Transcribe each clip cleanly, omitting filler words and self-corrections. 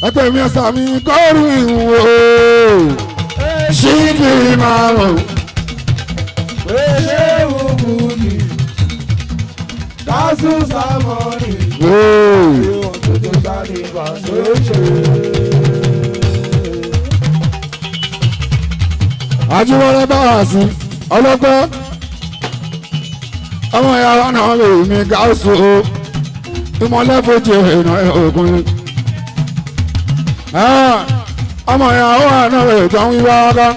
ẹgbẹ́ mi ẹ̀sà mi kọ́rù ìwò ṣíbí márùn. Ṣé òbúdì kásù sámọ́nì òtútù sáré bàṣẹ́ṣe. Ajíwọ́lẹ́ bá wà sí ọlọ́pẹ́ ọmọ ìyàwó náà lè mi gáàsù o ìmọ̀lẹ́fọ́jì ìrìnà ògùn ni ọmọ ìyàwó náà lè tán wíwá ọ̀gá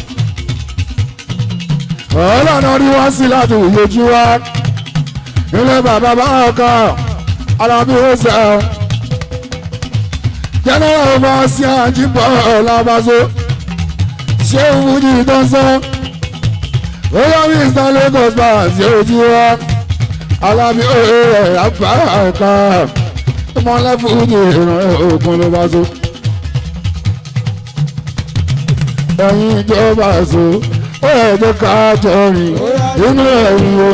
ọlọ́nà rí wá sí láti ìyójú wá ilé bàbá bá ọkọ alábí ó sẹ jẹ́nẹ́rà ọba sí àjíbọ̀ ọ̀làbàṣọ ṣé ìwúdí tó ń sọ oyè mr Lagos bá sí ojú wa alábí òye àbá ọkọ ìmọ̀lẹ́fọ́jì ìrìnà ògùn ló bá so ẹ̀yin ìjọba so ó yẹ kó ká jọ rìn inú ẹ̀yìn o.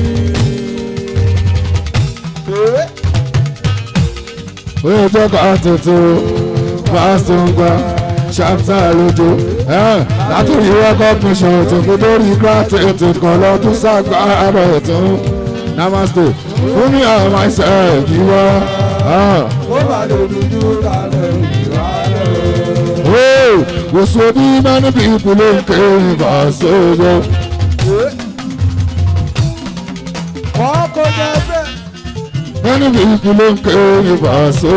ó yẹ kó ká tuntun fásitì ṣáfítà lójó látòrí recognition tó fi dórí gratitude kan lọ́dún ságbára ètò namaste fún mi àwọn myself yíwá. ó bá lè dúdú kalẹ̀ ìwà lọ. We so many people in Kenya, so many people in Kenya, so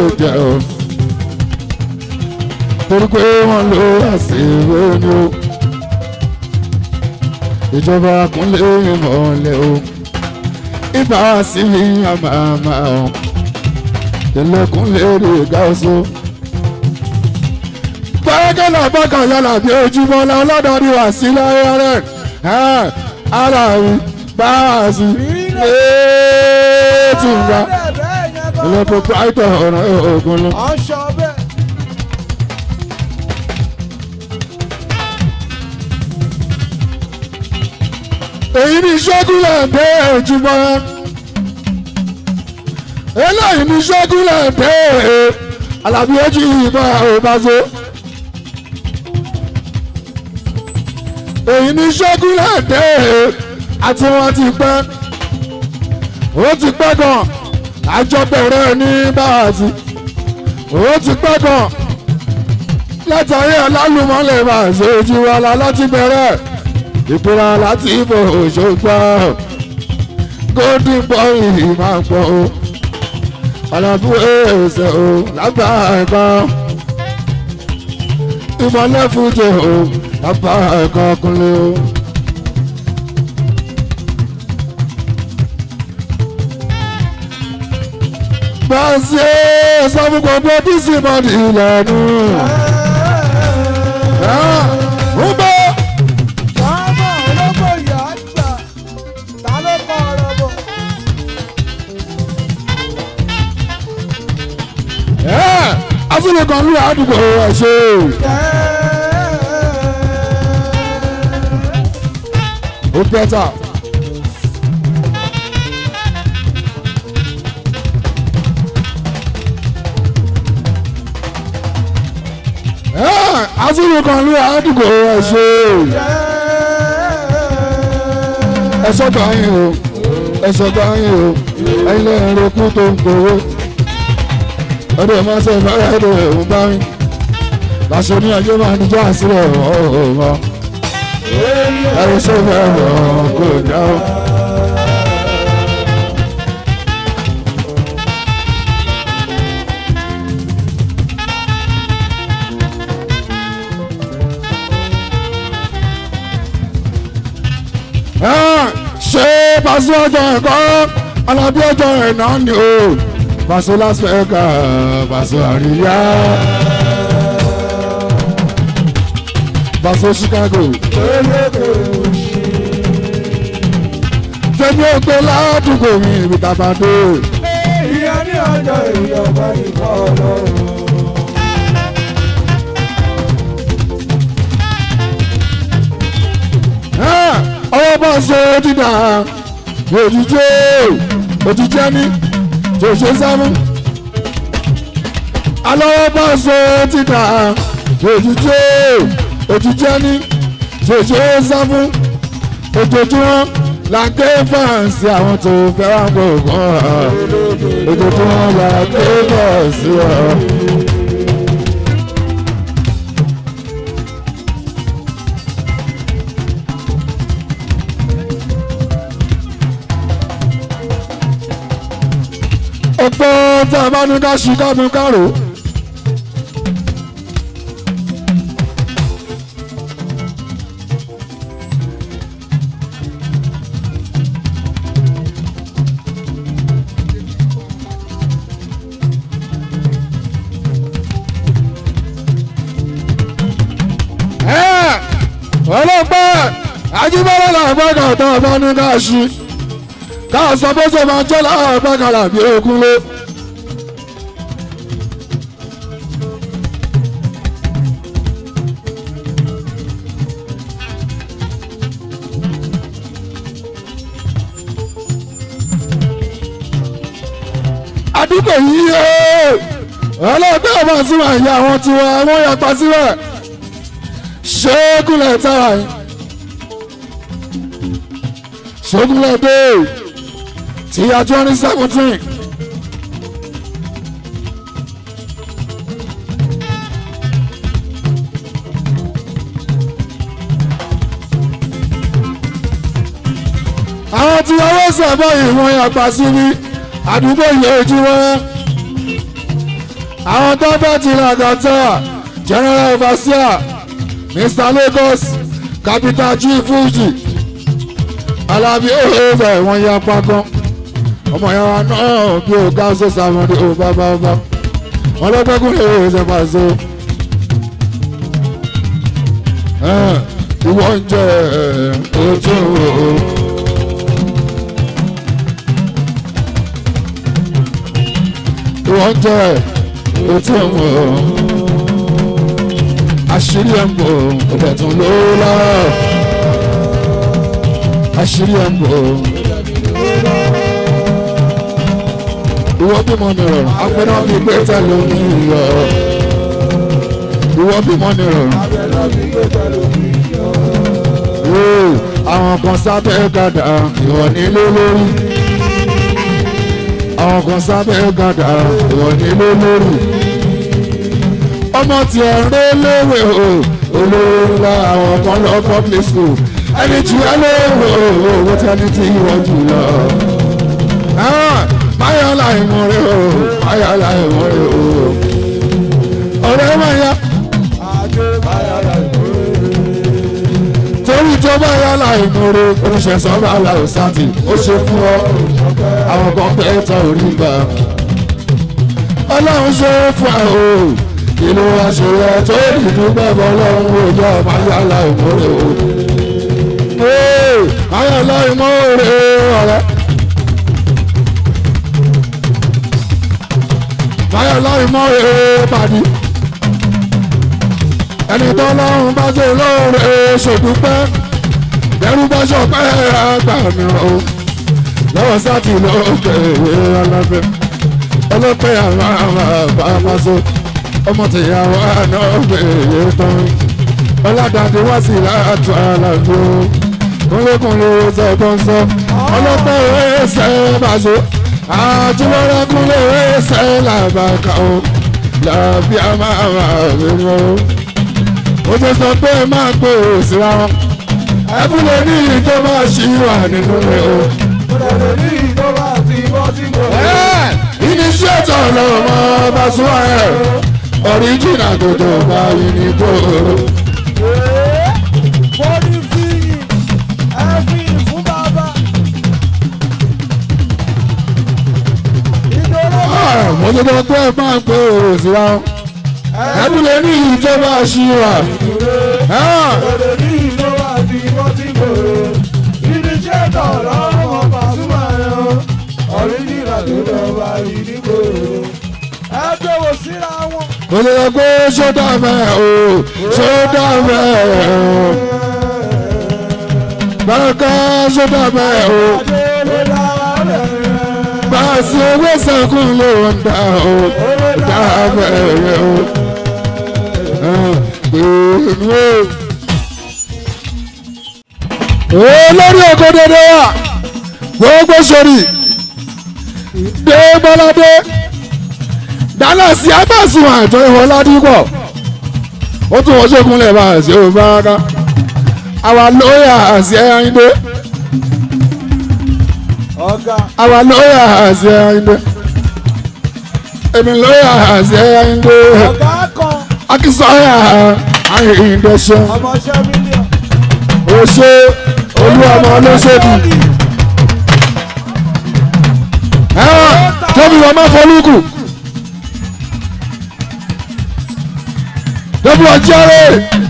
torí wọn ló àṣìwé ni o ìjọba kúnlẹ̀ ìmọ̀lẹ̀ o ibà sí àmàmà o ìlẹ̀kùnlẹ̀ rẹ̀ gáàsó. Bákẹ́lá bákan yálà bí ojúmọ́ la ọlọ́dọọdí wà sí láyé rẹ̀ ara rí báàsì tùǹgà ilé proprietor ọ̀rọ̀ ogun lọ. Èyí ni ṣẹ́gúnlẹ̀ dé ojúmọ́ eléyìí ni ṣẹ́gúnlẹ̀ dé Àlàbí ojú ìbọn òbáṣọ. Èyí ni ṣẹ́gúnlẹ̀ dé àti wọn ti pẹ́ ó ti pẹ́ gan àjọ bẹ̀rẹ̀ ní báàsì ó ti pẹ́ gan látàrí ọlálùmọ́lẹ̀ máa ṣe ojú wa la láti bẹ̀rẹ̀ ìpínlẹ̀ láti ìbò òṣogbo golden boy máa ń pọ̀ o Àlàbí ẹ̀ẹ́sẹ̀ o lágbàá ẹ̀kọ́ ìmọ̀lẹ́ fújì o lágbàá ẹ̀kọ́ kúnlẹ̀ o. Báṣe sọ fún gbogbo bísí bọ́dì ìlànà. Ń bọ́. Asúlẹ̀ kan ló àdúgbò ẹ̀ṣẹ̀. Ó pẹ́ta. Asúlẹ̀ kan ló àdúgbò ẹ̀ṣẹ̀. Ẹ̀ṣọ́ kan yín o, ẹ̀ṣọ́ kan yín o, ẹ̀yin lẹ́yìn rẹ̀ kú tó ń gbowó. Ọdún ẹ̀ máa ṣe ìfẹ́rẹ́ ẹ̀dọ̀ ẹ̀hún bá mi láṣọ ní ọjọ́ máa ní jọ́ àṣírẹ̀ ọ̀hún ẹ̀rọ ṣe fẹ́ràn kò já o. Ṣé Paso ọjọ́ ẹ̀kọ́ Àlàbí ọjọ́ ẹ̀ náà ni o. Paso Las Vegas, Paso Àríyá, Paso Chicago. Tẹ́mi ó gbé ládùúgbò mi ibi tàbádé. Ìyá ní ọjọ́ ìyọ̀bá ìfọ̀ ọlọ́run. Ọwọ́ Paso dídà òjijì ní. tó ṣe sámú alọ́wọ́ bá so ti dà òjijì ní jòjò sáfù ojoojúmọ́ la ké fàǹsì àwọn tó fẹ́ràn gbogbo ojoojúmọ́ la ké fàǹsì wọn. ọ̀pọ̀ tí a bá ní ká ṣí ká mú kárò. ọlọ́pàá ajíbọ́lá làbọ́gà tó a bá ní ká ṣí ká sọ bó ṣe máa jẹ́ làbọ́gà làbí okun lé. àdúgbò yìí ọlọ́pàá ọmọ sí wà yà àwọn tiwa wọ́n yapa síbẹ̀ ṣókùnlẹ̀ tára yìí ṣókùnlẹ̀ dé ti ya 2017 àwọn tí ọwọ́ sẹ̀bọ̀ yìí wọ́n yapa sí ní àdúgbò yìí ojú wọn àwọn tó bá ti rà gàtà general overseer Mr. Lagos capital chief Fuji Alábí ọ̀hẹ́ wọ́n ya pagán ọmọ yàrá náà bí o ká ṣe sàmọ́dé o bàbá wọn lọ́gbẹ́kùn lè ṣe pàṣẹ. ìwọ ń jẹ ojú o. ìwọ ń jẹ ojú o. àṣírí ẹ̀ ń bò ọ̀dẹ̀ tún ló lọ. àṣírí ẹ̀ ń bò. ìwọ bímọ nìrọ̀ apẹ̀nà fi gbé tẹ̀lé omi yọ. ìwọ bímọ nìrọ̀. àwọn kan sábẹ́ gàdá ìwọ nílé lórí. àwọn kan sábẹ́ gàdá ìwọ nílé lórí. ọmọ tí ẹ ń ré léwé o olówó ńlá àwọn kan lọ public school ẹni jù ẹ léwé o owó tẹni tí ìwọ jù lọ. máyọ̀lá ìmọ̀rẹ́ o máyọ̀lá ìmọ̀rẹ́ o ọ̀rẹ́ máyà. torí tó máyọ̀lá ìmọ̀rẹ́ oníṣẹ́sọ́ bàálà òsàtì ó ṣe fún ọ àwọn kan pẹ́ tán orí gbà. ọlọ́run ṣe é fún ẹ o ìlú aṣèré tó dìdú bẹ́ẹ̀ lọ́run òjò máyọ̀lá ìmọ̀rẹ́ o. máyọ̀lá ìmọ̀rẹ́ ọ̀rẹ́. máyọ̀lá ìmọ̀rẹ́ pàdé. ẹni tó lọ́run bá ṣe lóore ṣòdúpẹ́ dẹ́rù bá ṣọpẹ́ àgbà mìíràn o. lọ́wọ́ sátì lókè ìwé alábẹ́ ọlọ́pẹ́ àwọn àbámásó ọmọ tìyàwó àná gbèrè tán ọládàdé wá sí látọ̀ àlàbò kúnlékúnlé sọ̀tọ̀nsọ ọlọ́pẹ́ ìwé ẹsẹ̀ bàṣọ àjùmọ̀rẹ́ kúnlé ìwé ẹsẹ̀ làbàkà o làbí àmàmà rẹ̀ o. ó ti sọ pé máa gbé òsìrà wọn ẹkúnlé ní ìjọ máa ṣì wà nínú rẹ̀ o. iníṣẹ́ tó lọ́mọ bá sún ẹ̀ ọ̀ríjìnà tó tó bá yí ní gbòòrò. Bọ́dí fi yìn ẹ fi yìn fún bàbá. mo ti sọ pé máa gbé òsìrà wọn ẹkúnlé ní ìjọ máa ṣì wà. Iníṣẹ́ tó lọ́mọ bá sún ẹ̀ ọ̀ríjìnà tó tó bá yí ní gbòòrò. Ẹ gbé wò síra wọn. mo ti sọ pé sódà mẹ́ o sódà mẹ́ o bàkà sódà mẹ́ o bàṣẹ owó sẹ́kùn ló ń dà o dábẹ̀rẹ̀ o. Olórí ògo dédé wà gbogbo sórí dé bọ́ládé dáná sí abáṣùn àjọ ìwọ̀n ládìpọ̀ ó tún wọ́n ṣègùnlẹ̀ bá àṣẹ òbáraká àwa lóyà àṣẹ ayíǹde àwa lóyà àṣẹ ayíǹde èmi lóyà àṣẹ ayíǹde akínsọ́yà ayíǹde ṣe ó ṣe olú ọmọ olóṣèlú tóbi wọn má fọlúkù tóbi wọn jẹrè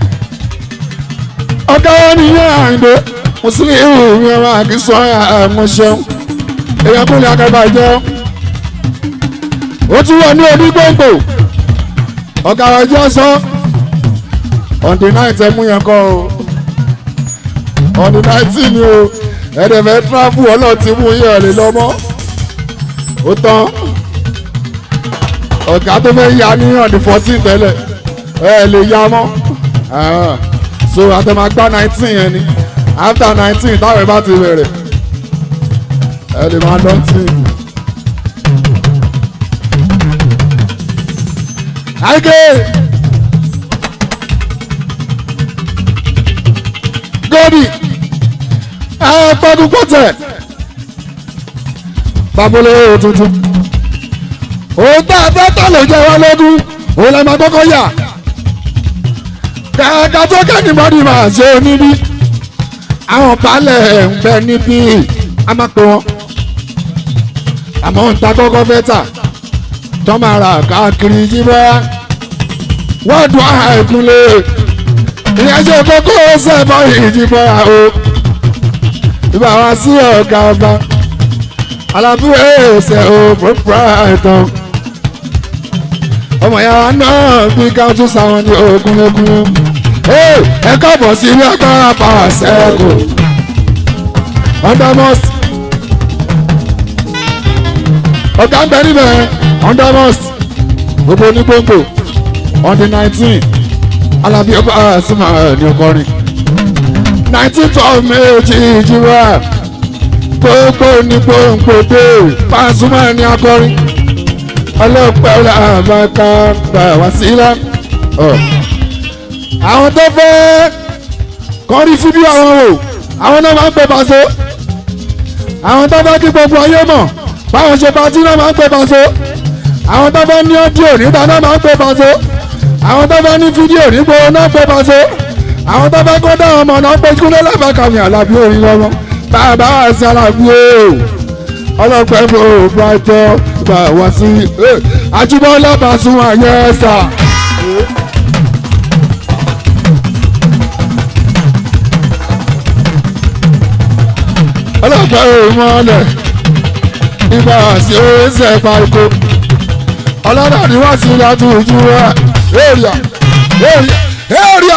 ọgá wọn nìyẹn àyìnbó mùsùlùmí ìhù mi ọmọ àkísọ àmọṣẹun èèyàn kúnlẹ̀ akẹgbà jẹun ó tún wọ ní onígbòǹgbò ọgá wọn jẹ sọ on the night ẹ mú yẹn kọ o on the 19 ni o ẹ̀ẹ́dẹ̀fẹ̀ travel ọlọ́ọ̀tì mú yẹn lè lọ́mọ́ ó tán ọ̀gá tó fẹ́ ya ní on the 14 tẹ́lẹ̀ ẹ lè ya mọ́ so àtẹ̀mágbá 19 yẹn ni after 19 táwọn ẹ̀ bá ti bẹ̀rẹ̀ ẹ lè máa lọ tí. àìké gòdì ẹ pọ́dún pọ́tẹ̀ babolówó tuntun òun tá a fẹ́ tà ló jẹ́ wá lógún òun lè máa kọ́kọ́ yà kàkà tó kẹ́nìmọ́dì máa ṣe níbí àwọn baálẹ̀ ń bẹ níbí a máa pè wọ́n àmọ́ ń ta kọ́kọ́ fẹ́ tà tọ́ máa ra káàkiri yíbọ́ wọ́n dùn àìkúnlẹ̀ ìyẹn ṣe kókó sẹ́fọ́ ìjìbọ́ o ìbá wa sí ọ̀gá ọba alábúrò ẹsẹ̀ o proprietor ọmọ ya náà bí ká tún sáwọn ní ogunlégun ẹ káàbọ̀ sí ilé agbára power circle undermost ọ̀gá ń bẹ níbẹ̀ undermost gbogbo onígbòǹgbò on the 19 alábí ọba àṣìmọ̀ ní ọkọrin 19th of May ìjìwà gbogbo ní gbòǹgbòdè Pasuma ní akọrin ọlọ́pàá làbàkà gbà wá sílá. àwọn tó fẹ́ kọrí fídíò àwọn wò àwọn náà máa ń pè Paso àwọn tó fẹ́ kí gbogbo ayé mọ̀ báwọn ṣe patí náà máa ń pè Paso àwọn tó fẹ́ ní ọ́díò níta náà máa ń pè Paso àwọn tó fẹ́ ní fídíò nígbò náà pè Paso àwọn tó fẹ́ kó dáhùn ọmọ náà pé Kúnlé Làbàkà mi Àlàbí orin lọ́wọ́ bàbá wa sí Àlàbí o ọlọ́pẹ́ bò brighton bá wá sí Àjíbọ́lá Pasuma yẹn sà. ọlọ́pẹ́ òmọ́lẹ̀ ibà sí oríṣẹ́ pariko ọlọ́dà ni wọ́n sì látújú rẹ̀ area.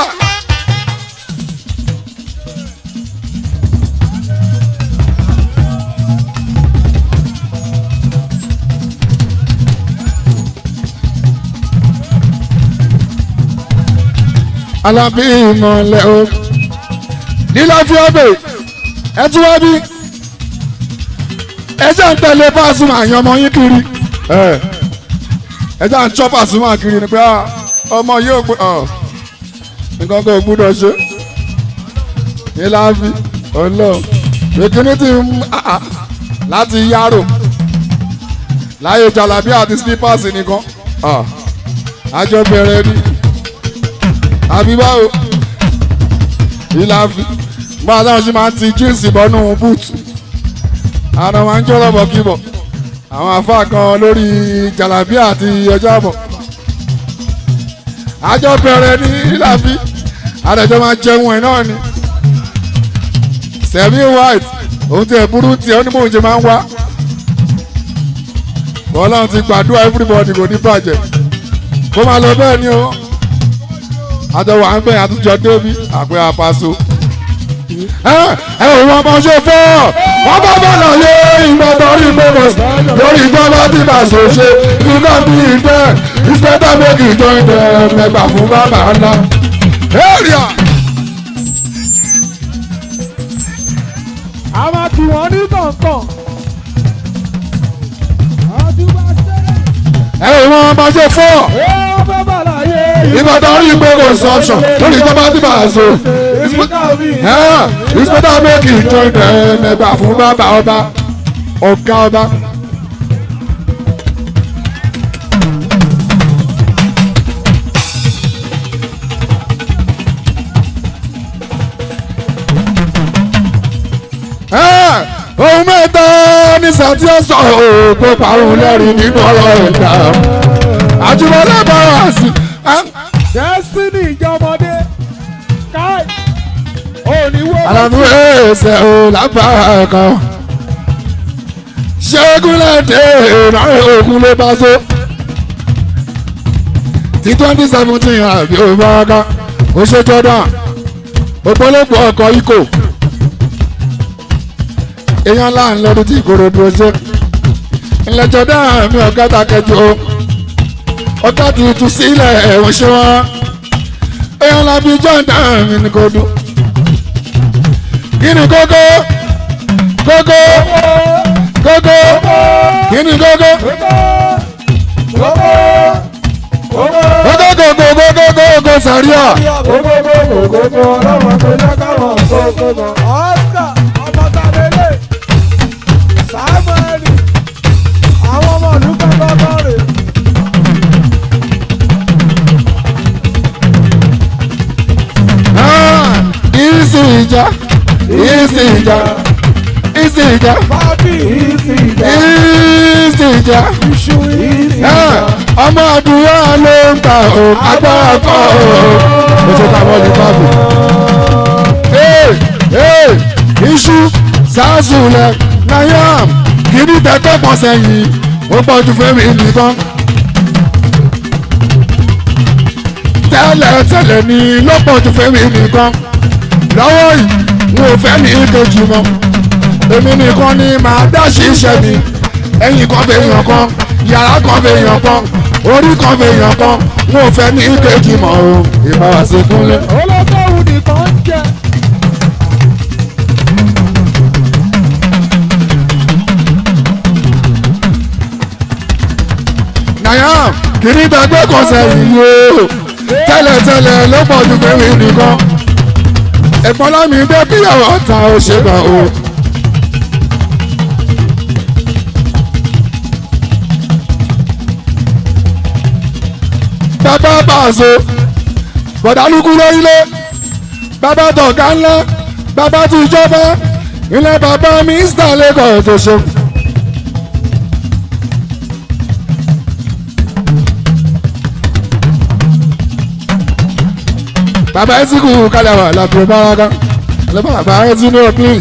Alábí ìmọ̀lẹ̀ o nílá fi ọbẹ̀ ẹ tún wá bí ẹ jẹ́ ń tẹ̀lé Pasuma àyàn ọmọ yín kiri ẹ jẹ́ ń chọ́ Pasuma kiri ni pé ọmọ yóò gbé nǹkan kò gbúdọ̀ ṣe nílá fi ọlọ́ọ̀ ìkíní ti ń láti yárò láyé jalabi àti slippers nìkan àjọ bẹ̀rẹ̀ ni àbí báwo ìlàfi gbọ́dọ̀ táwọn ṣe máa ń ti jíǹsì bọ́nú búùtù àwọn máa ń jọ́rọ̀ bọ̀ kíbọ̀ àwọn afá kan lórí jàlábí àti ọjọ́ àbọ̀ àjọ bẹ̀rẹ̀ ní ìlàfi àdàjọ máa jẹun ẹ̀ náà ni sẹ̀mí white òun ti ẹ̀ burú tiẹ̀ ó ní bóun ṣe máa ń wá bọ́lá ti gbàdúrà everybody kò ní bàjẹ́ kó máa lọ bẹ́ẹ̀ ni o àjọwọ̀ à ń bẹ̀ àtúnjọ débi àpẹ àpàṣọ. ẹ ò wọ́n mọ̀ ṣe fọ́ wọ́n bá bọ̀ lọ yé ìgbà torí gbogbo lórí ìjọba tí Paso ṣe iná bí ìdẹ́ ìsìpẹ́tà méjì join them ẹgbà fún bàbá ńlá. area. a máa kí wọn ní kọ̀ọ̀kan. Ẹ̀wọ̀n bá ṣe fọ́. Ìbàdàn rí pé kò sọ option lórí ìjọba tí bá a so. Ìsìpẹ́tà méjì join them ẹgbà fún bàbá ọba ọ̀gá ọba. Ohun mẹ́ta ní sàtí ọ̀sán òògùn parun lẹ́rìí nínú ọ̀rọ̀ ẹ̀dá. Àjùmọ̀lẹ́ bára sí. Destiny ìjọmọdé káì òníwó. Àlàmú ẹsẹ̀ ò lágbára kan. Ṣẹ́gun lẹ́dẹ̀ ìrànlẹ́ ogun ló bá so. Ti 2017 àbí òbáraká ó ṣe Jordan. Òpólópó ọkọ̀ ikò. Èèyàn láàrin lọ́dún tí ìkòrò dúró ṣe. Ìlẹ̀jọ̀ dáhùn mi ọ̀gá ta kẹjọ. Ọ̀gá ti tú sílẹ̀ ẹ̀wọ̀n ṣe wọ́n. Èèyàn lábí John dáhùn mi ní kò dùn. Kí ni kókó? Kókó? Kókó? Kí ni kókó? Kókó sàríà. Oscar ọmọ tàbílẹ̀ Samuel àwọn ọmọ ìlú kankan rè. Ìsìnjà ìsìnjà ìsìnjà Bábí ìsìnjà ìsìnjà iṣu ìsìnjà. ọmọ àdúrà ló ń ta o agbára kọ o mo ṣe ká wọ́n ní bábù. Iṣu sàásùlẹ̀ nayam kìíní tẹ́tẹ́ pọ̀ sẹ́yìn ó pọ̀ ju fẹ́mi nìkan. Tẹ́lẹ̀ ni ló pọ̀ ju fẹ́mi nìkan. Lọ́wọ́ yìí n ò fẹ́ ní ìkejì mọ́. Èmi nìkan ni màá dá ṣiṣẹ́ mi. Ẹ̀yìn kan fẹ́ yàn kan, yàrá kan fẹ́ yàn kan, orí kan fẹ́ yàn kan. N ò fẹ́ ní ìkejì mọ́ o. Ìbára ṣe kúnlẹ̀. Olókòwò nìkan ń jẹ. Nayam kìíní dàgbé kan sẹ́yìn yóò. Tẹ́lẹ̀ ló pọ̀ ju fẹ́mi nìkan. Ẹ̀gbọ́n lámì dé bí ọ̀rọ̀ ta ó ṣe gbà o. Bàbá Bàṣọ bọ̀dálùkù lórílẹ̀ bàbá tọ̀gá ńlá bàbá ti jọba ilé bàbá Mr. Lagos tó ṣe. Bàbá ẹ̀sìnkù kalẹ̀ wà lápẹ̀ báraka bàbá ẹ̀sìnkù ọ̀pìn.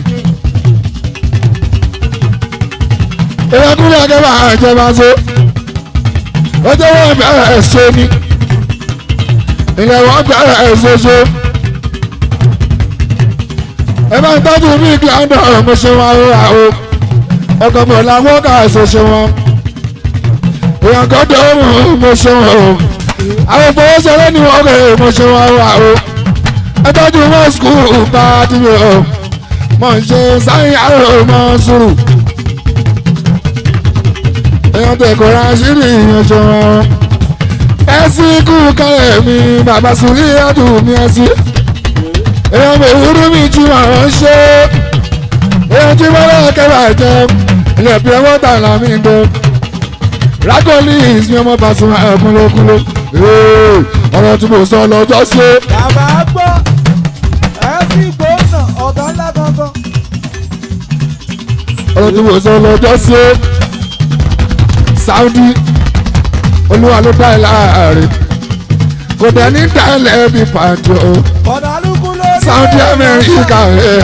Ìrẹ́kùnrin akẹ́bà àjẹbà so ó jẹ́ wọ́n bẹ̀rẹ̀ ṣe ni ilẹ̀ wọ́n bẹ̀rẹ̀ ṣoṣo. Ẹ bá ń tọ́jú ní ìgbàdàn mo ṣe wọn ra o ọkọ̀ mọ̀ làwọn kà ṣoṣo wọn. Èèyàn kan tó mo ṣe wọn o àwọn ìfowóṣẹ́lẹ̀ ni wọ́n rẹ̀ mo ṣe wọn ra o. Ẹ tọ́jú wọn skul bá dìbò o mo ń ṣe sáyìn àrò mọ́ sùúrù. Èèyàn tẹ̀kọ̀ ra ṣírí ìyànjọ wọn. Ẹ̀sìn kú kálẹ̀ mi bàbá sùúrì ẹ̀dùn mi ẹ̀sìn. Èèyàn mi wúrú mi jí wọn ṣe. Èèyàn jí wọn lọ́kẹ́ bàjẹ́. Ilẹ̀ bí ẹwọ́ tà lámì ń dé. Rákòlì ìsinmi ọmọ Pasuma ẹ̀kúnlókúnló. Ọ̀rọ̀ tí mo sọ lọ́jọ́ sí. Bàbá gbọ́ ẹ fi gbóná ọ̀gá ńlá gangan. Ọ̀rọ̀ tí mo sọ lọ́jọ́ sí. Saudi olúwa ló dá ẹ láàrin kò dẹ̀ ní dá ẹ lẹ́bi pàtó. Bọ̀dálùkù lórí Saudi Amẹ́ríkà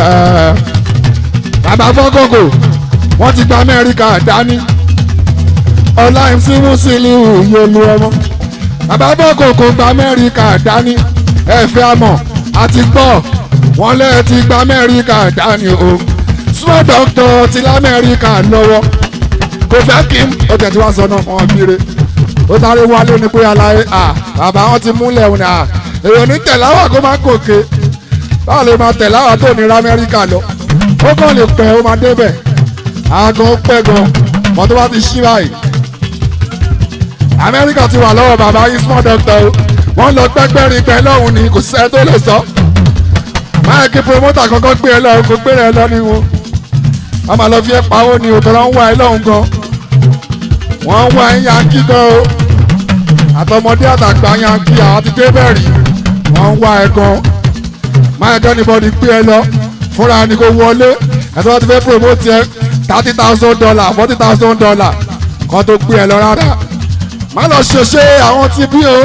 bàbá fọ́kọ̀kọ̀ wọ́n ti gba Amẹ́ríkà dání. Ọlá MC Musiliu yóò lu ọmọ. Bàbá fọ́kọ̀kọ̀ gba Amẹ́ríkà dání. Ẹ̀fẹ̀ àmọ̀ àti gbọ́ wọ́n lẹ́ẹ̀ ti gba Amẹ́ríkà dání o. Small doctor ti l'Amẹ́ríkà lọ́wọ́ kò fẹ́ kí ọjà tí wọ́n sọ náà wọ́n bíire ó sáré wálé ní pé aláyé bàbá wọn ti múlẹ̀ òun èèyàn ní tẹ̀láwà kó máa gòkè báwo lè máa tẹ̀láwà tó ní Amẹ́ríkà lọ ó kàn lè pẹ́ ó máa débẹ̀ aago ó pẹ́ gan mọ́ tó bá ti ṣí báyìí Amẹ́ríkà ti wà lọ́wọ́ bàbá yìí small doctor o wọ́n lọ gbẹ́gbẹ́rin pẹ́ lọ́hùn ni kò sẹ́ tó lè sọ máa kí promoter kankan gbé ẹ lọ kó gbé ẹ lọ ní wọn wọ́n máa lọ fi ẹ pawó ni òtọ́ lọ́ ń wá ẹ lọ́hùn gan wọ́n ń wá ẹ yankí gan o àtọmọdé àtàgbà yankí àwọn ti dé bẹ̀rì wọ́n ń wá ẹ gan máa kẹ́ anybody gbé ẹ lọ fúnra ni kò wọlé ẹ̀ tó bá ti fẹ́ promote ẹ $30,000 $40,000 kan tó gbé ẹ lọ rárá má lọ ṣèṣe àwọn tí bí o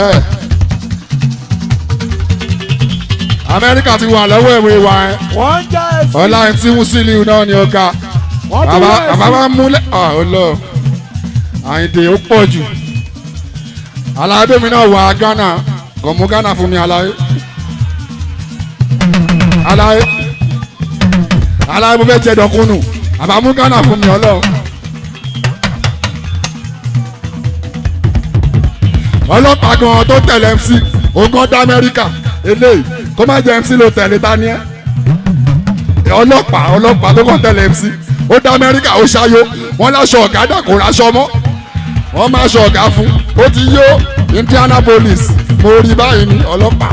Amẹ́ríkà ti wà lọ́wọ́ ìwé wa ẹ ọláyìn tí Musiliu náà ni ọ̀gá bàbá máa ń múlẹ̀ ọlọ Àyìndé ó pọ̀ jù aláyé mi náà wà Ghana kò mú Ghana fún mi aláyé mo fẹ́ jẹ dọ̀kúnnù àbá mú Ghana fún mi ọlọ. Ọlọ́pàá gan tó tẹ̀lé MC ogun ọdọ Amẹ́ríkà eléyìí kó má jẹ MC ló tẹ̀lé tani ẹ ọlọ́pàá tó kàn tẹ̀lé MC ó dá Amẹ́ríkà ó ṣayó wọ́n láṣọ ọ̀gá dàkó raṣọ mọ́ wọ́n máa ṣọ ọ̀gá fún ó ti yó Indianapolis mo rí báyìí ní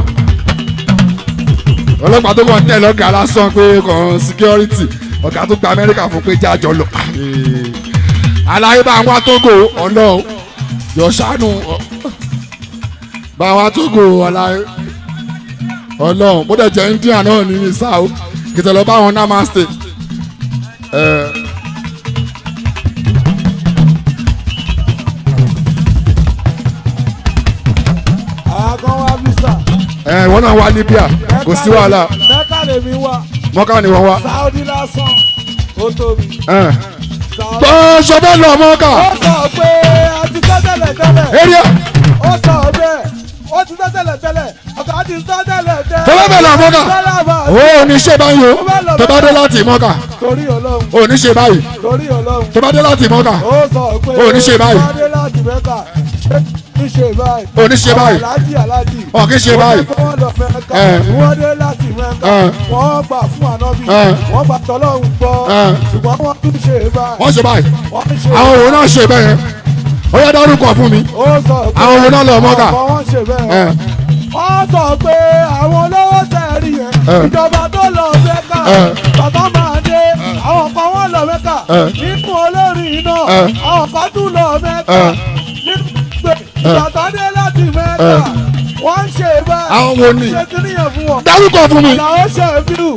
ọlọ́pàá tó kàn tẹ̀lé ọ̀gá lásán pé kàn security ọ̀gá tó gba Amẹ́ríkà fún pé jájọ lọ aláyé bá wá Tógò ọlọ́ọ̀ yọ ṣàánú bá wa Tógò ọlọ́run bó dẹ̀ jẹ́ India náà ní ìsá o kìtẹ̀ lọ bá wọn Namaste àgọ́ wa visa. wọ́n náà wá Libya kò sí wàhálà Mẹ́kà lèmi wá. Mọ́kà ni wọ́n wá. Saudi lásán ó tóbi. gbọ́n ṣọfẹ́ lọ Mọ́kà. ó sọ pé a ti tẹ́ tẹ́lẹ̀. area. ó sọ bẹ́ẹ̀ ó ti tẹ́ tẹ́lẹ̀ ọ̀gá ti tẹ́ tẹ́lẹ̀. tọ́lá bẹ̀ lọ Mọ́kà. ó ní ṣe báyìí o tó bá dé láti Mọ́kà. torí Ọlọ́run. ó ní ṣe báyìí. torí Ọlọ́run. tó bá dé láti Mọ́kà. ó sọ pé ó ní ṣe báyìí. tó bá dé láti Mẹ́kà ṣe báyìí. ó ní ṣe báyìí. aláàjì. ọ̀ kí ṣe báyìí. wọ́n lọ Mẹ́kà wọ́n dé láti Mẹ́kà wọ́n gbà fún ànábì wọ́n gbà tọ́lọ́run gbọ́ ṣùgbọ́n wọ́n tún ṣe báyìí. wọ́n ṣe báyìí. àwọn òun náà ṣe bẹ́ẹ̀ ó yẹ dárúkọ fún mi. àwọn òun náà lọ Mọ́kà. wọ́n ṣe bẹ́ẹ̀. wọ́n sọ pé àwọn olówó tẹ̀rí yẹn ìjọba tó lọ Mẹ́kà bàbá máa dé àwọn kan wọ́n lọ Mẹ́kà nínú olórin náà àwọn kan tún lọ Mẹ́kà nínú ìgbàgbọ́dé láti Mẹ́kà wọ́n ń ṣe báyìí. àwọn wo ni ṣe kí nìyẹn fún wọn. dárúkọ fún mi. làwọn ṣe bíu.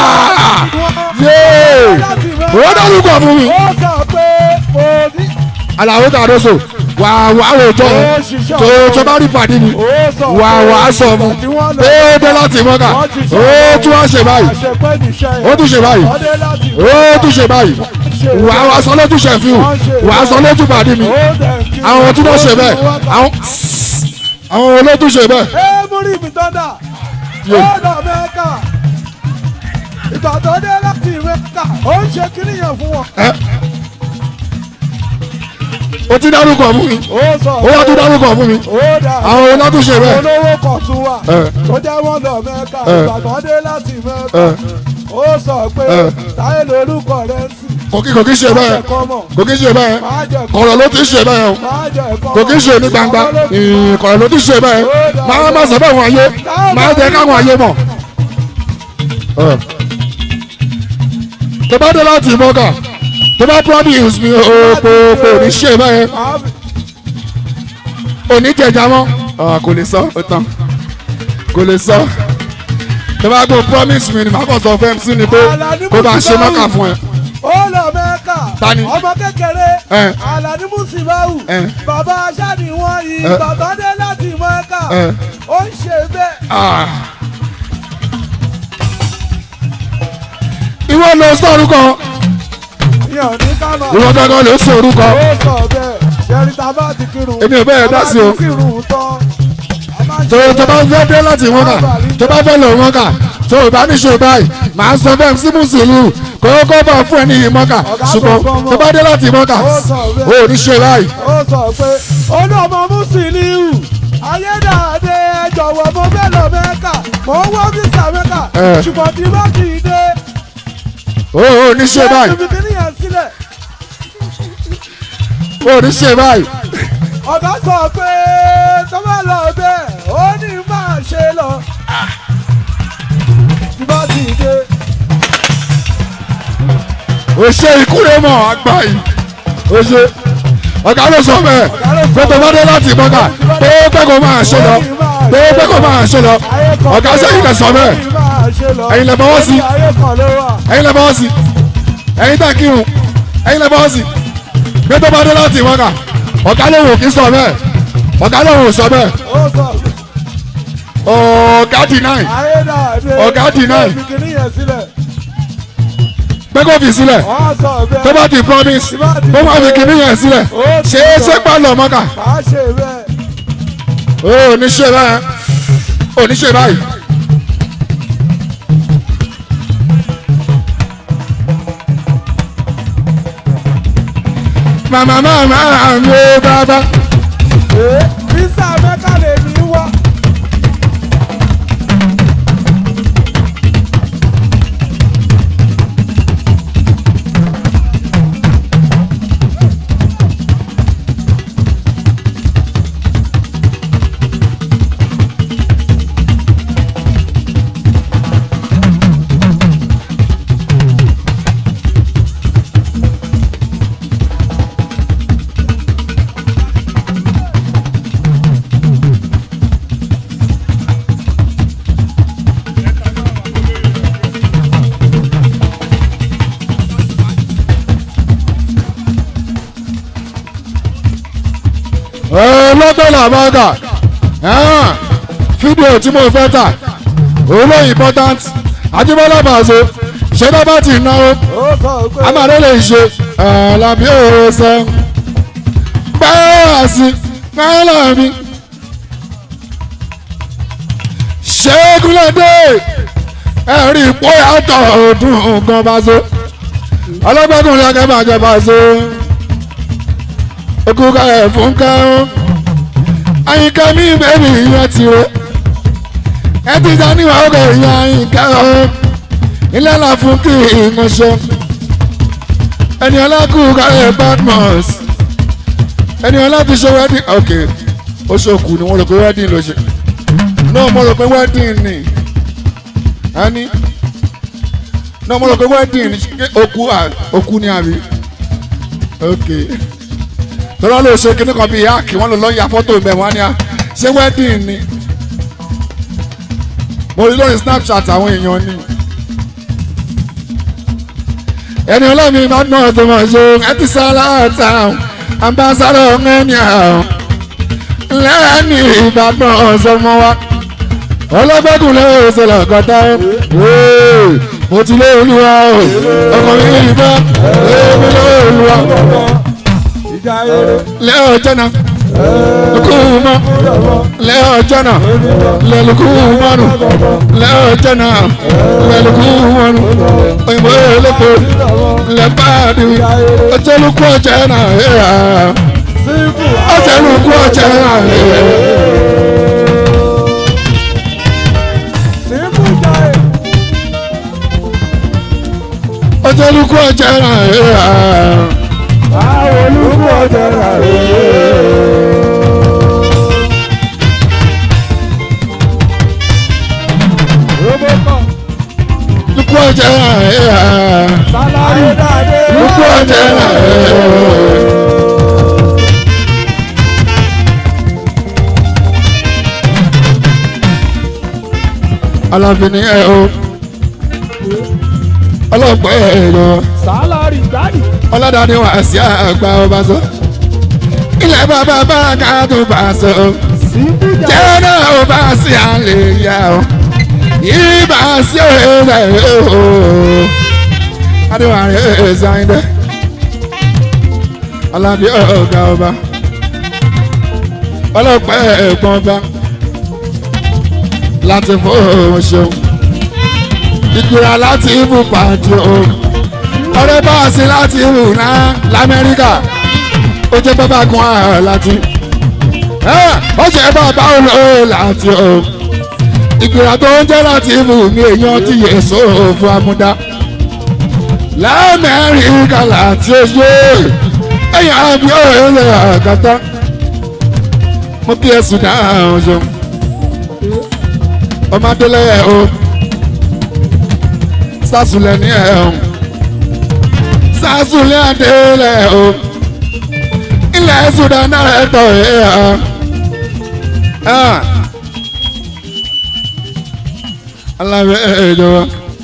yéé ó dárúkọ fún mi. ó sọ pé òní. Àlàó Kàdóso wà wò jọ tó bá rí pàdé mi wà sọ mu ó dé láti Mọ́kà ó tún wá ṣe báyìí ó tún ṣe báyìí ó tún ṣe báyìí wà sọ lójú ṣẹ̀fíù wà sọ lójú pàdé mi àwọn tí wọ́n ṣe bẹ́ẹ̀ àwọn olótú ṣe bẹ́ẹ̀. ẹ múrí mi tọ́ndà ó lọ Mẹ́kà ìgbà tó dé láti Mẹ́kà ó ń ṣe kíníyàn fún wọn. o ti dárúkọ fún mi ó yà tún dárúkọ fún mi àwọn olótúnṣe bẹ́ẹ̀. olówó kan tún wà tó jẹ́ wọ́n lọ Mẹ́kà ìgbàgbọ́n dé láti Mẹ́kà ó sọ pé táyé lórúkọ rẹ̀ ń sìn. kò kí ṣe bẹ́ẹ̀ kò kí ṣe bẹ́ẹ̀ kọ̀rọ̀ ló ti ṣe bẹ́ẹ̀ o kò kí ṣe ní gbangba kọ̀rọ̀ ló ti ṣe bẹ́ẹ̀ máa má sọ bẹ́ẹ̀ wọ́n ayé máa jẹ́ káwọn ayé mọ̀. tó bá dé láti Mọ́kà tó bá promise mi kò ní ṣe bẹ́ẹ̀ oníjẹjà mọ́ kò lè sọ ó tán kò lè sọ tó bá gbọ́ promise mi ni màá kàn sọ fẹ́ sí ni pé kó bá ṣe Mọ́kà fún ẹ. ó lọ Mẹ́kà ọmọ kékeré Àlàní Músíbáwù bàbá aṣáàdì wọn yìí bàbá dé láti Mẹ́kà ó ń ṣe bẹ́ẹ̀. ìwọ ló sọ orúkọ ìwọ gángan ló sọ orúkọ èmi ò bẹ́ẹ̀ dá sí o tó bá fẹ́ dé láti Mọ́kà tó bá fẹ́ lọ Mọ́kà tó o bá ní ṣe báyìí màá sọ bẹ́ẹ̀ sí mùsùlùmí kókó bá fún ẹ ní ìmọ̀ọ́kà ṣùgbọ́n tó bá dé láti ìmọ̀ọ́kà ó ní ṣe báyìí. ó sọ pé olóòmọ mùsùlùmí ayédáadé jọ̀wọ́ mo fẹ́ lọ Mẹ́kà mo ń wọ́ físà Mẹ́kà ṣùgbọ́n tí bá kì í dé. ó ní ṣe báyìí. ó ní ṣe báyìí. ọ̀gá sọ pé tó bá lọ bẹ́ẹ̀ ó ní máa ṣe lọ tí bá kì í dé. ó ṣe ìkúrẹ́ mọ́ àgbà yìí ó ṣe ọ̀gá ló sọ bẹ́ẹ̀ pé tó bá dé láti ìmọ̀ọ́kà pé pé kò máa ṣe lọ pé pé kò máa ṣe lọ ọ̀gá sẹ́yìn lè sọ bẹ́ẹ̀ ẹ̀yin lè bọ́wọ́ sí ẹ̀yin lè bọ́wọ́ sí ẹ̀yin tẹ̀ kírun ẹ̀yin lè bọ́wọ́ sí pé tó bá dé láti ìmọ̀ọ́kà ọ̀gá ló wò kí sọ bẹ́ẹ̀ ọ̀gá ló wò sọ bẹ́ẹ̀ ọ̀gá deny ọ̀gá deny pé kò fi sílẹ̀ tó bá ti promise kó má fi kíní yẹn sílẹ̀ ṣé é ṣe pálọ̀ mọ́kà ó ní ṣe báyìí ó ní ṣe báyìí. màmá mi ò bàbá. físà Mẹ́kà lè ní wá. lọ́tọ̀ làbọ́gà fídíò tí mo fẹ́ tà òun ló important Ajíbọ́lá Paso ṣé tó bá ti náwó amáré lè ṣe làbí òwe sọ bẹ́ẹ̀ sí náírà mi ṣẹ́gúnlẹ́dẹ́ ẹ̀rí ipò yàtọ̀ ọdún gan Paso ọlọ́gbẹ́kùnrin akẹ́bàjẹ́ Paso okuka ẹ̀fún kẹ́hún àyíká mi bẹ́ẹ̀ni ìyẹn ti rẹ̀ ẹ ti já níwá ọkọ̀ ìyẹn àyíká ọ̀hún ilé ńlá fún kí ìmọ̀ṣẹ́ ẹni ọlákùúkà ẹ̀ Badmus ẹni ọlá ti ṣe wedding ok ó ṣòkù ni wọ́n rò pé wedding ló ṣe náà mo rò pé wedding ni ẹni náà mo rò pé wedding ni òkú ni àbí ok tọ́lá ló ṣe kíní kan bíi yáàkì wọ́n lọ ya fọ́tò ìbẹ̀ wọ́n á ní à ṣé wedding ni mo rí lórí Snapchat àwọn èèyàn ni ẹni ọlọ́mi máa ń ná ọ̀tún mọ̀ ṣe ẹ ti sára ọ̀tá ambassadọ̀ ẹni àwọn lẹ́ni Ìbàdàn ọ̀sọ́mọ wa ọlọ́gbẹ́kùn lẹ́yìn ìṣẹ̀lẹ̀ ọ̀gọ́ta mo ti lé Olúwa o ọkọ̀ mi yìí bá èmi lé Olúwa lẹ́yìn ọjọ́ náà lukumọ lẹ́yìn ọjọ́ náà lẹ́lukumọ́nù lẹ́yìn ọjọ́ náà lẹ́lukumọ́nù òyìnbó elépo lẹ́bàdì ọjọ́lùkú ọjọ́ náà ọjọ́lùkú ọjọ́ náà ọjọ́lùkú ọjọ́ náà. Olùkọ́ ọjọ́ rà lukú ọjọ́ rà sálárì dáadé lukú ọjọ́ rà Aláàfin ni ẹ o ọlọ́pàá ẹ lọ sálárì dáadé. ọlọ́dàdé wà sí àgbà ọba sọ ilẹ̀ bàbá bá ká tó bá sọ jẹ́ náà ó bá sí àlè yá o ìbá sí òye o adéwàrẹ́ ẹ̀ẹ́sáyìndẹ́ Alábí ọ̀gá ọba ọlọ́pàá ẹ̀gbọ́n ọba láti fóun ṣeun ìgbéra láti ibù pàdé o ọ̀rẹ́ bá a sí láti ibù náà lamẹ́ríkà ó jẹ́ bàbá gun ààrẹ láti ó jẹ́ bàbá olóò láti o ìgbéra tó ń jẹ́ láti ibù mi èèyàn ti yẹ sóòfù amúdá lamẹ́ríkà láti oṣù ẹ̀yìn àbí òye àgàtà mo kí ẹ sùn dáhùn ṣe ọmọdélé ẹ o sásùlẹ̀ ní ẹ o sásùlẹ̀ àdélé o ilẹ̀ Sudan náà ẹ tọ̀ ẹ alábẹ́ ẹ jọba.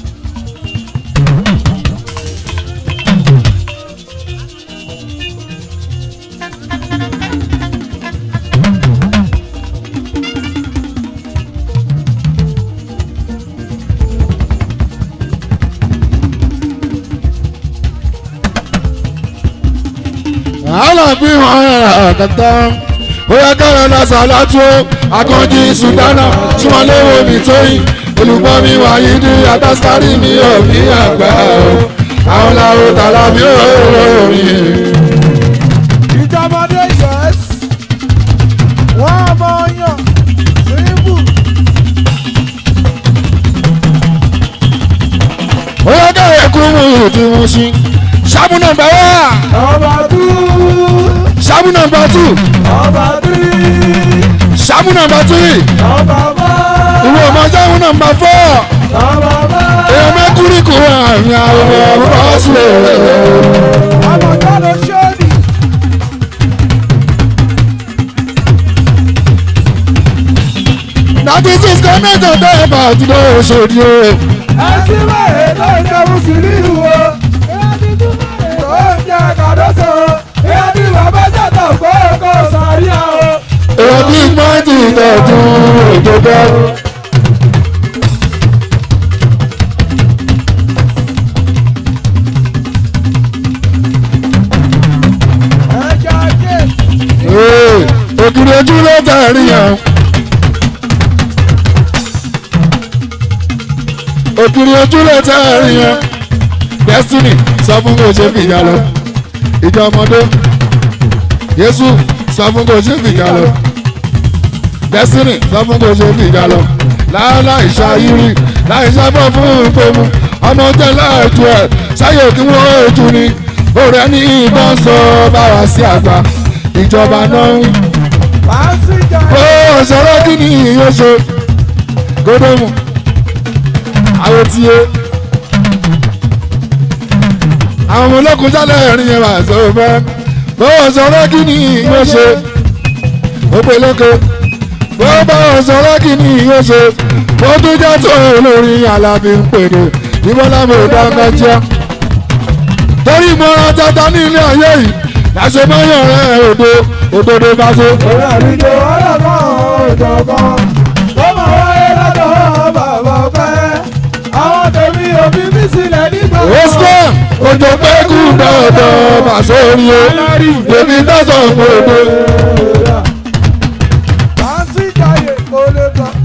Alábí wọn àkàtà bóyá káyọ̀ lọ́sà látó akọ́jí sùdánà tí wọ́n léwo mi tóyìn olùgbọ́ mi wáyé ní àtàsíkárì mi ò bí àgbà o àwọn làwọn tààlà mi ò rí. ìjọmọdé yẹs wọn mọ yàn síbù. bóyá káyọ̀ kú mu tí wọ́n ṣí ṣáàbù nọ́mbà wá. ọba tú. ṣáàbù nọ́mbà tù. ọba tírí. ṣáàbù nọ́mbà tírì. ọba bá. ìwé ọmọ ṣáàbù nọ́mbà fọ́. ọba bá. èèyàn mẹ́kúrì kù àmì àwọn ọmọ ọ̀sùn. àmọ̀já ló ṣéèdì. Nàbí six kọ́mẹ́tà bẹ́ẹ̀ bá ti lọ sódì o. ẹ ti bẹ̀rẹ̀ tó ń jẹ́ mùsùlùmí o. tó ń jẹ́ kàdóso. ìyá tí bàbá jàdọ̀ kó kó sàríà o. Èèyàn bí pọ́ǹtì ìtọ́jú ìjọba. ẹja jẹ́. Òkìrì ojú ló tẹ̀rí yẹn. Òkìrì ojú ló tẹ̀rí yẹn. Destiny sọ fún kò ṣe fìjà lọ. Ìjọ ọmọdé. Yésù sọ fún kò ṣe fìjà lọ. Destiny sọ fún kò ṣe fìjà lọ. Láì ṣayírí láì sábọ̀ fún ìpomú. Ọmọ tẹ láàjú ẹ̀ ṣáyè kí wọ́n ojú ni. Òrẹ́ ní ìbọn sọ báwa sí àgbà. Ìjọba náà ń. Ó ṣọlá kí ni yóò ṣe. Gódòmù. Àwọn tí yé. Àwọn ọmọ olókùn jálẹ̀ ẹ̀rín yẹn wà sọ fẹ́. Ó ṣọlá kí ni yóò ṣe. Ó pè lóko. Bó bá ṣọlá kí ni yóò ṣe. Ó tún jẹ́ tó olórin Alábí ń pèrè. Ìbọ́lá mo dáná jẹ́. Torí ìmọ̀ràn tata ní ilé ayé yìí. Láṣẹ mọ́yàn rẹ̀ òdodo bá so. Ọ̀rẹ́ àríjọ ọlọ́gbọ́n òjọ̀gbọ́n. Ó máa wáyé lọ́dọ̀ bàbá pẹ́. Àwọn tèmi òbí mi sílẹ̀ nígbà kan. Oscar ojo pé kú dọ̀dọ̀ bá sórí o. Èmi tẹ̀sán gbogbo. Fàǹsì jayé kò lè tán.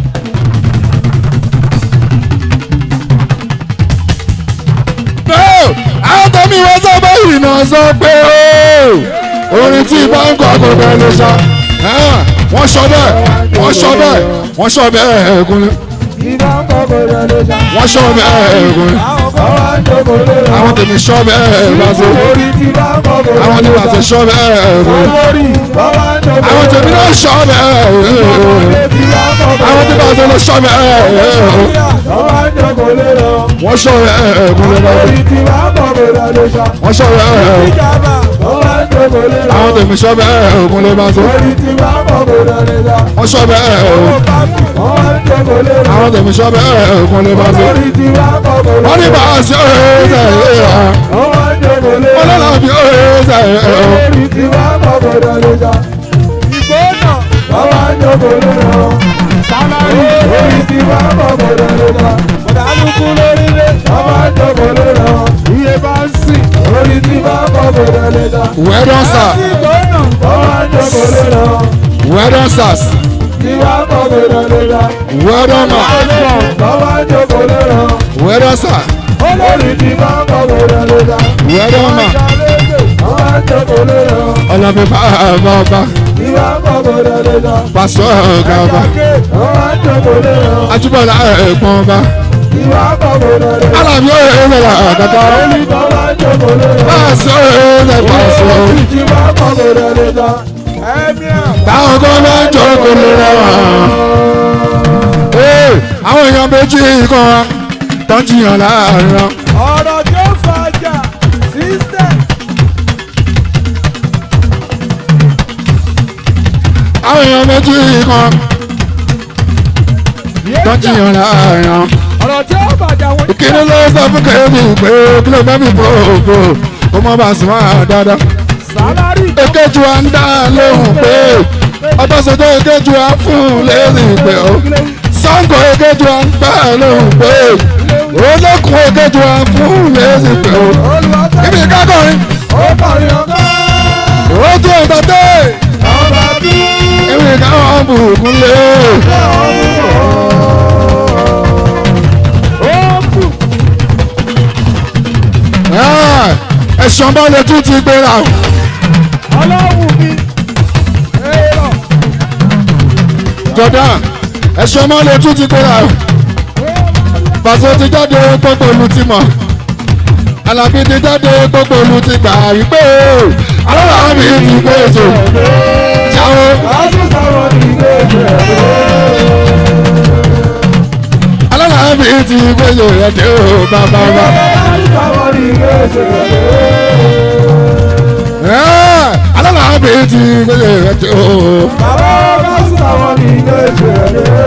Àwọn tẹ̀mí wọ́n sábà ìrìnà sọ pé orin tí bá ń kọ́ kò bẹ́ẹ̀ ló ṣá. Wọ́n sọ bẹ́ẹ̀ wọ́n sọ bẹ́ẹ̀ wọ́n sọ bẹ́ẹ̀ ẹ̀ẹ́gúnlẹ̀. Iná ń kọ́ kò lè lè ṣá. Wọ́n sọ bẹ́ẹ̀ ẹ̀ẹ́gúnlẹ̀. Àwọn kan wá ń jókòó lé lọ. Àwọn tèmi sọ bẹ́ẹ̀ bá so. Orí tí bá ń kọ́ kò lè lè ṣá. Àwọn tí wàá ti sọ bẹ́ẹ̀ ẹ̀ẹ́gúnlẹ̀. Olórí wọ́n wá ń jókòó lé lọ. Àwọn tèmi náà sọ bẹ́ẹ̀ ẹ̀ẹ́gúnlẹ̀. Àwọn tí bá a sọ lọ sọ bẹ́ẹ̀ ẹ̀ẹ́gúnlẹ̀. Wọ́n wá ń jókòó lé lọ. Wọ́n sọ bẹ́ẹ̀ ẹ̀ẹ́gúnlẹ̀ bá so. Orí tí bá ń kọ́ kò lè lè ṣá. Wọ́n sọ bẹ́ẹ̀ ẹ̀ẹ́gúnlẹ̀. Ìjàmbá wọ́n wá ń jókòó lé lọ. Àwọn tèmi sọ bẹ́ẹ̀ ẹ̀ẹ́gúnlẹ̀ bá so. Orí tí bá ń kọ́ kò lè lè ṣá. Wọ́n sọ bẹ́ẹ̀ ẹ̀ẹ́gúnlẹ̀. Wọ́n wá ń jókòó lé lọ. Àwọn tèmi sọ bẹ́ẹ̀ ẹ̀ẹ́gúnlẹ̀ bá so. Orí tí bá ń kọ́ kò lè lè ṣá. Wọ́n ní bá a ṣe ẹ̀ẹ́sẹ̀ ẹ̀ẹ́. Wọ́n wá ń jókòó lé lọ. Wọ́n lọ́la fi ẹ̀ẹ́sẹ̀ ẹ̀ẹ́. Orí tí bá ń kọ́ kò lè lè ṣá. Ìgbóná wọ́n wá ń jókòó lé lọ. Sálárì orí tí bá ń kọ́ kò lè lè ṣá. Ọ̀dàlùkù lórílẹ̀ wọ́n wá ń jókòó lé lọ. Iye bá ń sìn orí tí bá ń kọ́ kò lè lè ṣá. Well done, sir. Ìgbóná wọ́n wá ń jókòó lé lọ. Well done, sirs. Tí bá ń kọ́ kò lè lè ṣá. Well done, ma. bàbá jókòó lérò. Wẹ́rẹ́ sà. Olórí ti máa ń bọ̀ wẹ̀rẹ̀ lọ́dà. Wẹ́rẹ́ mà. Bàbá jókòó lérò. Ọlọ́bí bá ọba. Ìwà ń bọ̀ wẹ̀rẹ̀ lọ́dà. Pàṣọ ọ̀gá ọba. Bàbá jókòó lérò. Ajúbọ̀lá ẹ̀gbọ́n ọba. Ìwà ń bọ̀ wẹ̀rẹ̀ lọ́dà. Alábí ọ̀rẹ́ ìrẹ̀lẹ̀ àgàtà. Bàbá jókòó lérò. Pàṣọ ẹ̀rẹ́ pàṣọ. Olórí ti máa ń bọ̀ wẹ̀rẹ̀ lọ́dà. Ẹ̀mí Táwọn kan bá ń jókòó lérò wọn. Àwọn èèyàn méjì kan wá tó ń jiyàn láàrin wọn. ọ̀rọ̀ tí ó fàjà sísẹ̀. Àwọn èèyàn méjì kan tó ń jiyàn láàrin wọn. ọ̀rọ̀ tí ó fàjà wọ́n. Ìkíni ló sọ fún kẹ́mi pé kí ló fẹ́ mi bòbò kó mọ́ bá sùn máa dáadáa. sálárì. Èkejì wa ń dá lóhùn pé ọbọ̀sọ̀tò èkejì wa fún lẹ́sìn pé ó. Sango èkejì wa ń gbà lóhùn pé olókùn èkejì wa fún lẹ́sìn pé ó. Ibi ìkákọ̀rin. ó kọrin ọgá. Ó tún ìtọ́tẹ́. ọba bí. Ibi ìkáwọn bùkún lé. ó kù. Ẹ̀sán bá lè tún ti gbéra. ọlọ́run mi. èrò. Jordan ẹ̀sán bá lè tún ti gbéra. Pàṣẹ ti jáde gbogbo olú ti mọ̀. Alábí ti jáde gbogbo olú ti gbà wípé alára mi ti gbé ètò. Jáwó. láti sọ̀rọ̀ ní ìgbésẹ̀ rẹ̀. Alára mi ti gbé ètò rẹ̀ dé o bàbá wa. láti sọ̀rọ̀ ní ìgbésẹ̀ rẹ̀. Alára mi ti gbé ètò rẹ̀ dé o. bàbá láti sọ̀rọ̀ ní ìgbésẹ̀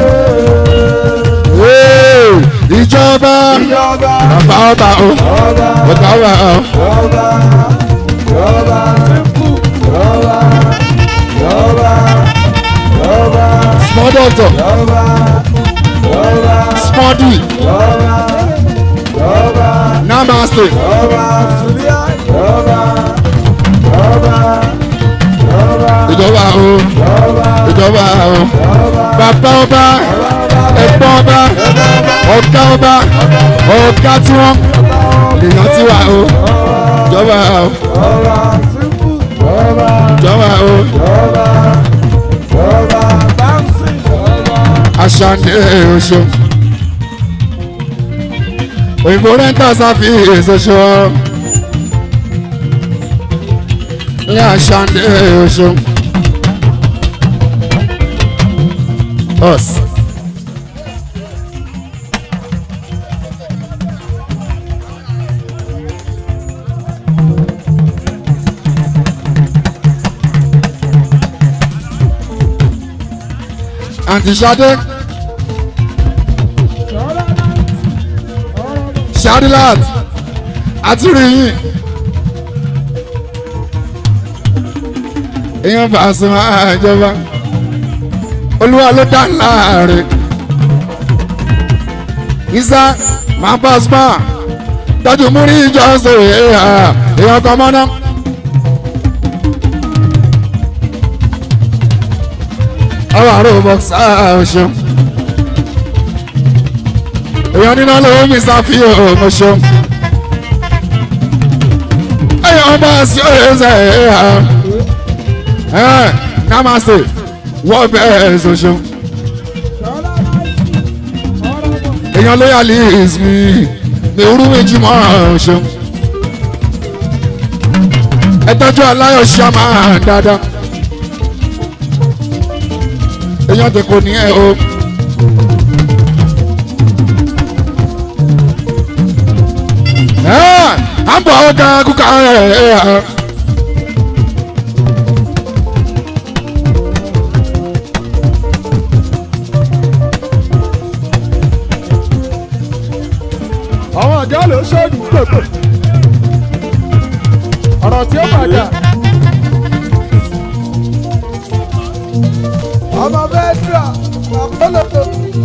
rẹ̀. Ìjọba ìjọba. bàbá ọba o. ọba. Ọ̀gá wa o. Yọba, yọba, yọba, yọba, yọba, Small doctor. yọba, yọba, Small D. yọba, yọba, Namaste. yọba, Sulia, yọba, yọba, yọba, Ìjọba o. yọba, Ìjọba o. yọba, Bàbá ọba. Ẹ̀gbọ́n ọba. Ọ̀gá ọba. Ọ̀gá tí wọ́n. Èèyàn tí wà o. Ìjọba o. yọba, simple, yọba, Ìjọba o. yọba, yọba, dancing, yọba. Aṣáájú oṣù. Òyìnbó rẹ́ńtà sáfì ìṣoṣo. Ní aṣáájú oṣù. Us. Àǹtí Ṣadé. Ṣadilat àti rìyìn. Èèyàn bá a sùn àjọba. Olúwa ló dá láàrin. Isa máa bá a sùn tọ́jú múrí ìjọ sọ̀rọ̀ èèyàn kan mọ́ná. Ọwọ́ àrò bọ́ksá ọ̀ṣun. Èèyàn nínú lówó mi ṣàfihàn ọmọṣọ. Èèyàn bá a sí ọ̀rẹ́sẹ̀ Namaste wọ́n bẹ́ẹ̀ ṣoṣo. Èèyàn loyalist mi ní orú méjì mọ́ ọ̀ṣun. Ẹ tọ́jú aláyọ̀ ṣàmà dáadáa. Èèyàn tẹ kò ní ẹ o. À ń bọ̀ ọ̀gá kúkà ẹ̀. àwọn ọ̀dọ́ ló ṣòdù pèpè ọ̀rọ̀ tí ó bàjá. ọmọ bẹ́ẹ̀ dúrà àpọ́lọ́tò.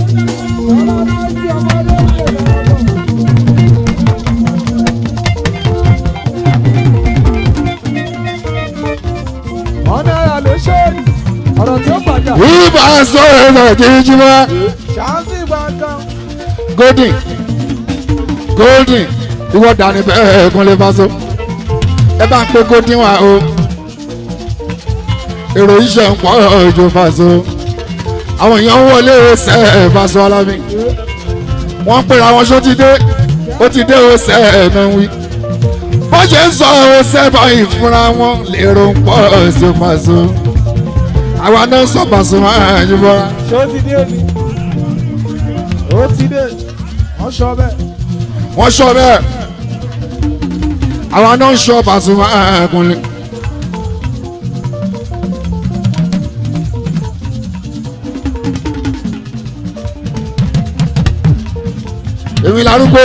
ọ̀nà ẹ̀yà ló ṣòdù ọ̀rọ̀ tí ó bàjá. Wíwá sọ̀rọ̀ ẹ̀sọ̀ jíjí wá. ṣáàṣì gbàngàn golden ìwọ dání bẹ́ẹ̀ kún lè Paso ẹ bá ń pé golden wá o èrò iṣẹ́ ń pọ̀ ojú Paso àwọn èèyàn ń wọlé ṣe Paso Alábí wọ́n ń pèrè àwọn ṣó ti dé ó ti dé ó ṣe ẹ̀mẹ́ wí bó ṣe ń sọ ó ṣe báyìí fúnra wọn lèrò ń pọ̀ ojú Paso àwa náà sọ Paso máa ń yíbọ́ra. ṣó ti dé ni ó ti dé wọ́n sọ bẹ́ẹ̀. wọ́n sọ bẹ́ẹ̀ àwa náà sọ Paso máa ń kúnlẹ̀. èmi larúgbó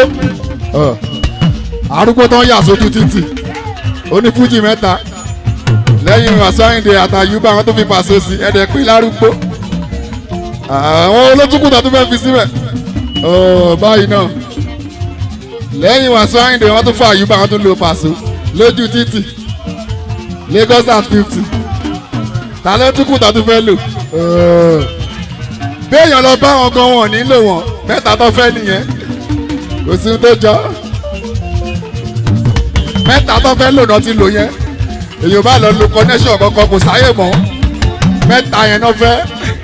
arúgbó tó ń yà sójú títì onífújì mẹ́ta lẹ́yìn àsáyìndé àtàyùbá àwọn tó fi Paso sí ẹ̀dẹ̀ pín lárúgbó àwọn olótùkùtà tó fẹ́ fi síbẹ̀ báyìí náà lẹ́yìn àsáyìndé wọ́n tó fọ àyùbá àwọn tó lo Paso lójú títì Lagos at 50 tàlẹ́tùkùtà tó fẹ́ lò béèyàn lọ bá wọn gan wọn nílò wọn mẹ́ta tó fẹ́ nìyẹn kò sí tó jọ mẹ́ta tó fẹ́ lò náà ti lò yẹn èyàn bá lọ lo connection kankan kò sáyè mọ́ mẹ́ta yẹn náà fẹ́.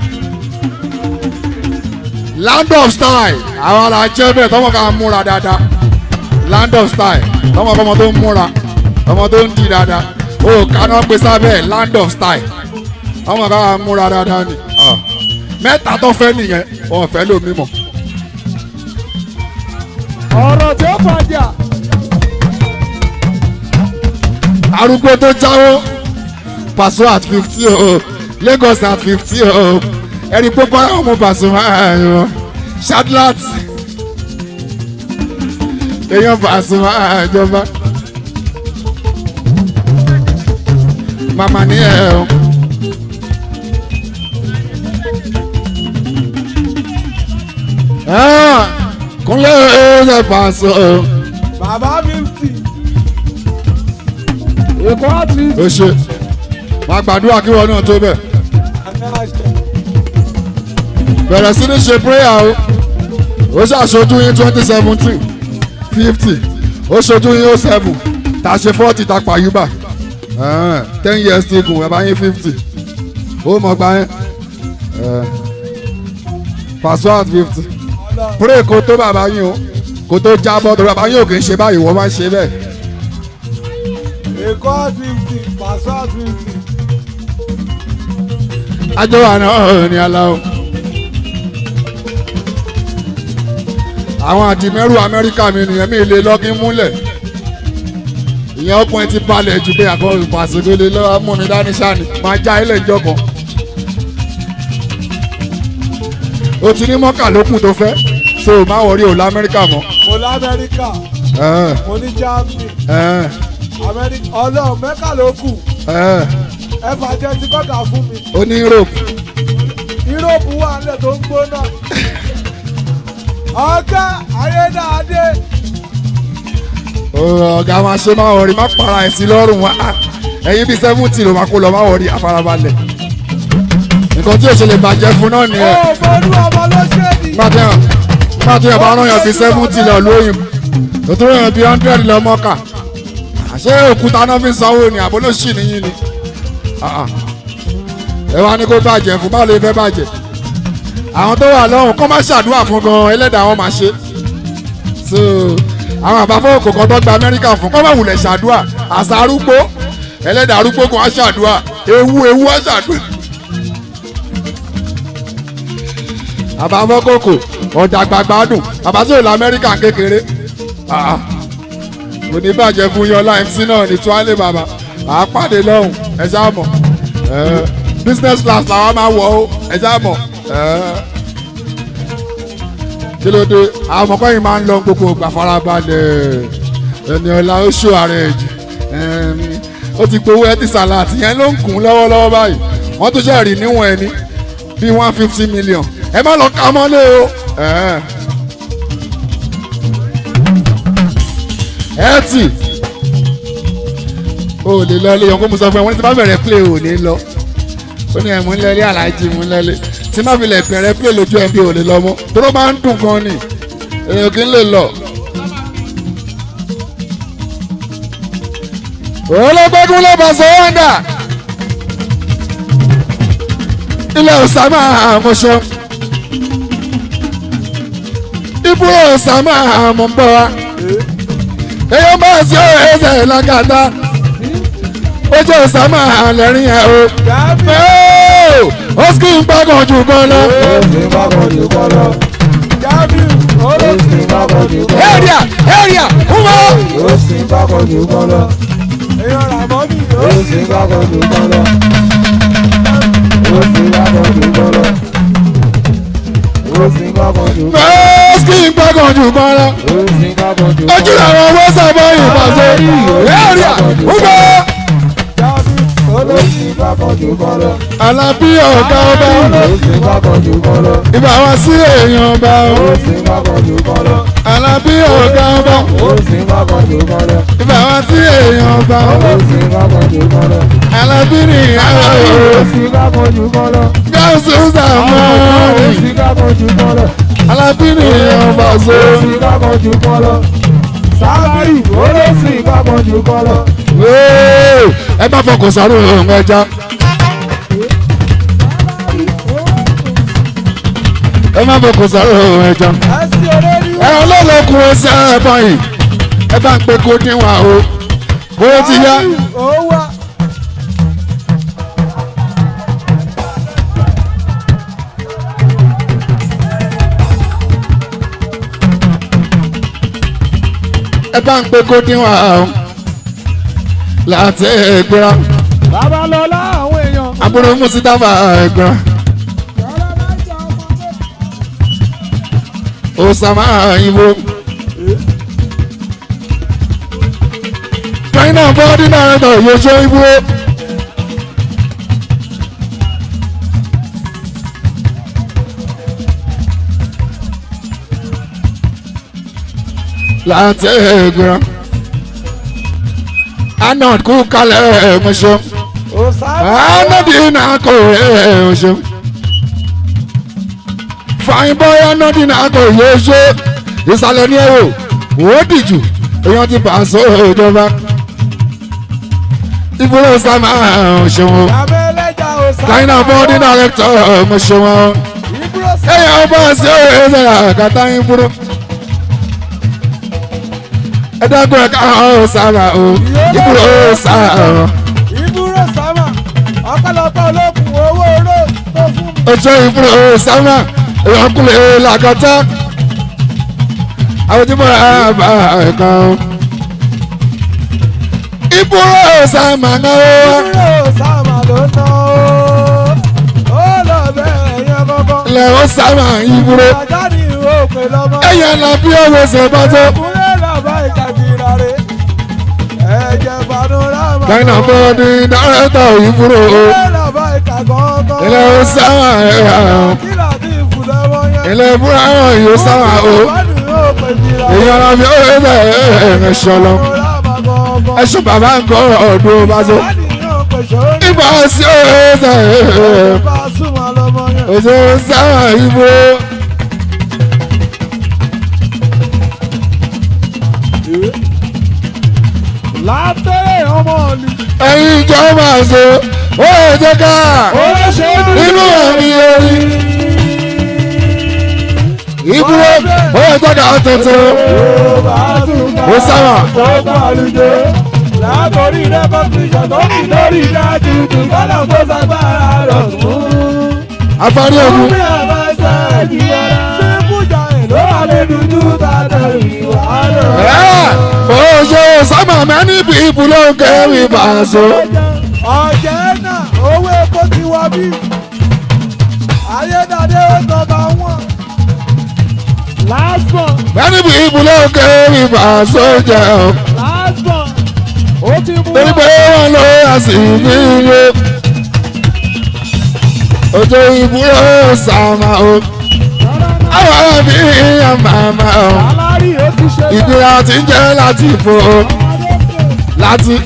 Land of Style àwọn ará jẹ́ bẹ́ẹ̀ tọ́mọ ká múra dáadáa Land of Style tọ́mọ kọ́mọ tó ń múra ọmọ tó ń di dáadáa ó kaná gbé sábẹ́ Land of Style tọ́mọ ká múra dáadáa ni mẹ́ta tó fẹ́ nìyẹn wọ́n fẹ́ lò mímọ́. ọ̀rọ̀ tí ó fàjà. arúgbó tó jáwó Paso at 50 o Lagos at 50 o ẹni pópá ọmọ Paso máa ń yọ Shadlat èèyàn Paso máa ń jọba màmá ní ẹ o. Kúnlẹ̀ ẹ̀ Paso. bàbá 50. èkó àti. ó ṣe máa gbàdúrà kí wọn náà tó bẹ̀. bẹ̀rẹ̀ sí ní ṣe prayer o ó ṣàṣojú yín 2017 50 ó ṣojú yín 07 tá a ṣe 40 tá a pa Yuba 10 years tí kù ẹ̀ bá yín 50 ó mọ̀ gbá yín Paso at 50 pray kó tó bàbá yín o kó tó jábọ́ tó bàbá yín ò kì í ṣe báyìí wọ́n máa ń ṣe bẹ́ẹ̀. èkó at 50 Paso at 50. ajọ́ wa náà ní aláwọ̀. àwọn àdìmẹ́rù Amẹ́ríkà mi nìyẹn mi lè lọ́kí múlẹ̀ ìyẹn ọkùnrin ti balẹ̀ jù pé àkọ́rù Paso lè lọ́wọ́ mú mi dání sáni máa já ilé ìjọ kan. o ti ní mọ́kà lókùn tó fẹ́ so má wọrí o l'Amẹ́ríkà mọ́. mo l'Amẹ́ríkà mo ní Germany Amẹ́ríkà ọlọ́run mẹ́kà ló kù ẹ fàjẹ́ ti kọ́kà fún mi. ó ní Europe. Europe wà nílẹ̀ tó ń gbóná. ọ̀gá ayédáadé. ọ̀gá máa ṣe máa wọrí má para ẹ̀ sí lọ́rùn wa ẹ̀yin bíi 70 ló máa kó lọ má wọrí àfarabalẹ̀ nǹkan tí òṣèlè bàjẹ́ fún náà nìyẹn. ó bọ́dún ọmọ ló ṣe ní. má tí yàn bá rán yàn bíi 70 lọ lóyìn tó tó rán yàn bíi 100 lọ mọ́kà àṣé òkúta náà fi ń sanwó ni àbólóṣì nìyí ni ẹ wá ní kó bàjẹ́ fún báwo lè fẹ́ bàjẹ́ àwọn tó wà lọ́hùn kọ́ máa ṣàdúrà fún gan ẹlẹ́dàá wọn máa ṣe so àwọn àbáfọ́ òkò kan tó gba Amẹ́ríkà fún kọ́ máa wulẹ̀ ṣàdúrà àṣà arúgbó ẹlẹ́dàá arúgbó kan á ṣàdúrà ewu á ṣàdúrà. àbáfọ́ kòkò ọ̀dàgbà gbádùn bàbá tí ò lọ Amẹ́ríkà kékeré kò ní bàjẹ́ fún yọlá MC náà ní tuwálé bàbá àápàdé lọ́hùn ẹ ṣáà mọ̀ business class làwọn máa wọ̀ ó ẹ ṣáà mọ̀ kí ló dé àwọn ọmọkọ́ yìí máa ń lọ gbogbo ìgbà farabalẹ̀ ẹni ọ̀la ó ṣó ara ẹ̀ jù ó ti gbowó ẹtì sàláàtì yẹn ló ń kùn lọ́wọ́lọ́wọ́ báyìí wọ́n tún ṣe rí níwọ̀n ẹni bíi 150 million ẹ má lọ ka mọ́lé o ẹtì o lè lọ ilé yọ̀ǹkó mo sọ fún ẹ wọ́n ní tí bá bẹ̀rẹ̀ play o ní lọ ó ní ẹ̀mú ńlẹ́lé aláàjì mú ńlẹ́lé tí má fi lè bẹ̀rẹ̀ play lójú ẹ̀ bí o lè lọ mọ́ tó ló máa ń dùn gan ni èèyàn kì í lè lọ. olóògbégún ló bá sọ wọ́ndà ilẹ̀ Osama àmọ́ṣọ́ ibùdó Osama àmọ́bọ̀ wa èèyàn bá sí ẹsẹ̀ lákàtà ó jẹ́ Osama lẹ́rìn ẹ̀ o ó sì ń gbàgbọ́ jù kan lọ. area kúmọ̀. ó sì ń gbàgbọ́ jù kan lọ. èèyàn Ràmọ́nì ó sì ń gbàgbọ́ jù kan lọ. ó sì ń gbàgbọ́ jù kan lọ. ó sì ń gbàgbọ́ jù kan lọ. ó sì ń gbàgbọ́ jù kan lọ. ó sì ń gbàgbọ́ jù kan lọ. ojú làwọn owó sábà yìí pàṣẹ. area kúmọ̀. Alábí ọ̀gá ọba ìbá wa sí èèyàn ọba Alábí ọ̀gá ọba ìbá wa sí èèyàn ọba Alábí nìyàwó gáàsù sàmọ́ọ̀rì Alábí nìyàwó ọba so. Sábàrì olóòsì ìgbàgbọ́jú kọ́lọ́. Ẹ má fọkàn sáré ọ̀hún ẹja. Ẹ má fọkàn sáré ọ̀hún ẹja. Ẹ ọlọ́lọ́kùn ẹsẹ̀ ẹ̀bọ̀n yìí. Ẹ bá ń pe kó níwà o. Bóyá ti yá. Ẹ bá ń pe kó níwà o. Láti ẹgbẹ́ra. Babalọ́lá àwọn èèyàn. Àbúrò Mùsítàfà ẹgbẹ́ra. Osama Ibo. China bọ́ọ̀dì náà tọ̀ yóò ṣe Ibo. Láti ẹgbẹ́ra. Anod kú kalẹ̀ ẹ̀mọ̀ṣọ́. Anodi náà kò ẹ̀mọ̀ṣọ́. Fine boy Anodi náà kò yóò ṣe. Ìsàlẹ̀ ní ẹ̀rọ wò ó dìjù. Èèyàn ti pàṣẹ ìjọba. Ibùdó Osama ọ̀ṣẹ̀ wọn. China bọ́ọ̀dì director ọ̀ṣẹ̀ wọn. Èèyàn bá ṣe ẹ̀ṣẹ̀ àkàtà ìbúrò. Ẹ̀dàgbọ́n ẹ̀ka Osama o. Ibùdó Osama. Ibùdó Osama ọ̀pọ̀lọpọ̀ olókùn owó oró tó fún mi. Ọjọ́ Ibùdó Osama èèyàn kúlẹ̀ làkàtà. Àwọn tí mo rà bá ẹ̀ka o. Ibùdó Osama náà o. Ibùdó Osama ló ná o. Ó lọ bẹ́ẹ̀ yẹn kọ́kọ́. Ilẹ̀ Osama Ibùdó. Àjá ni ìwé òpè lọ́mọ. Ẹ̀yàn náà bí owó ṣe bá tó. China bọ́ọ̀dì dárẹ́tọ̀ Ibùdó. Ilẹ̀ Osama ẹ̀yà o. Ilẹ̀ Ibùdó àwọn yóò sáwà o. Èèyàn náà bí owó ṣe ẹ̀ṣọ́ lọ. Ẹ̀ṣọ́ bàbá ń kọ́ ọdún bá tó. Ibà sí owó ṣe òṣè sáwà Ibùdó. Látẹ̀ ọmọ ọ̀lì. Ẹ̀yin ìjọba ṣe ó jẹ́ ká nínú ẹ̀mí orí. Ibùdó ó jẹ́ ká tuntun. Ó sábà. Látọ̀rí rẹ́kọ̀tìṣọ̀ tó fi lórí dájú tó kọ́lá tó sagbára rọ̀ fún. Afárí ogun. Ṣé kújà ẹ̀ ló wà lẹ́nu jù tàdé ìwà rẹ̀? Oṣù sábà many people ló ń kẹ́rì bàṣọ. Ọ̀jẹ̀ náà owó epo ti wọ bí. Ayédáadé ó tọba wọn. Last one. Many people ló ń kẹ́rì bàṣọ jẹ́ o. Last one. Ó ti mú Torí pé wọ́n lọ àsìkò ilé. Ojú Ibùdó Osama o. Àwọn ẹbí ìyàn màmá o. Ìgbéra ti ń jẹ́ láti fò o. Láti.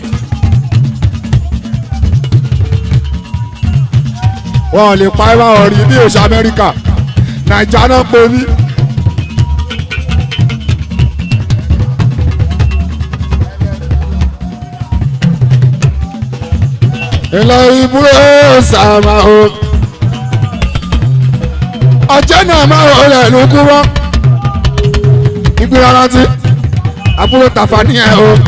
Wọ́n lè pa ẹwà ọ̀rí ní oṣù Amẹ́ríkà. Nàìjíríà náà pè mí. ilẹ̀ ìbúrò sàmà o ọjọ́ náà máa wọ ilẹ̀ ló kú wọ́n ìgbéra rántí àbúrò tàfà ní ẹ̀ o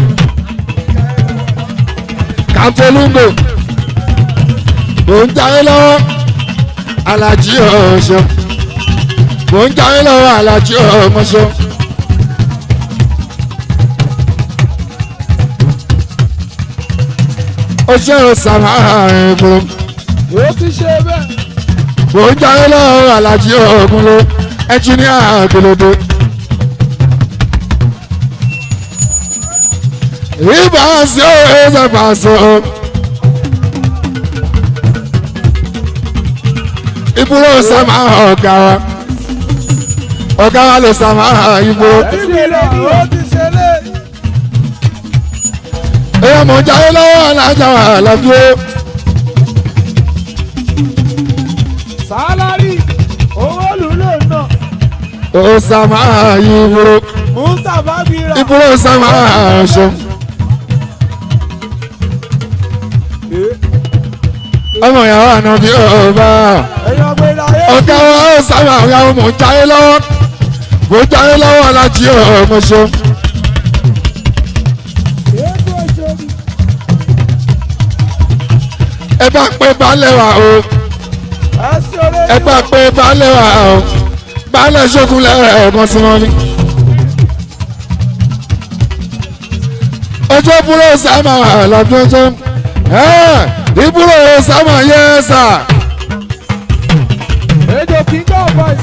kàńtólúngò mò ń jáwé lọ́wọ́ alájí ọ̀ṣọ́ mò ń jáwé lọ́wọ́ alájí ọmọṣọ́. ó ṣe é sàmà ẹ̀bùrù. ó ti ṣe bẹ́ẹ̀. mò ń jáwé lọ́wọ́ alájí ọ̀gúnlé ẹnjìníà àgbèlódé. ìbá sí ẹsẹ̀ pàṣẹ. ìbúrò sàmà ọ̀gá wa lè sàmà ìbúrò. ó ti ṣe lé. èèyàn mọ̀ ń jáwé lọ́wọ́ alájà àlàfíà. sálárì owó lùlù náà. ó sàmà ìbúrò. mustapha bira. ìbúrò sàmà ọ̀ṣọ́. ọmọ ìyàwó àná bí ọba ọ̀gá wa ó sábà ìyàwó mò ń jáwé lọ́wọ́ alájí ọmọṣọ́. ẹ bá pé baálẹ̀ wa o ẹ bá pé baálẹ̀ wa o baálẹ̀ ṣókun lẹ́ẹ̀kan sí wọn ni. ọjọ́ búrò sábà lọ́dún ọjọ́ ìbúrò sábà yẹ sà. èdè king of voice.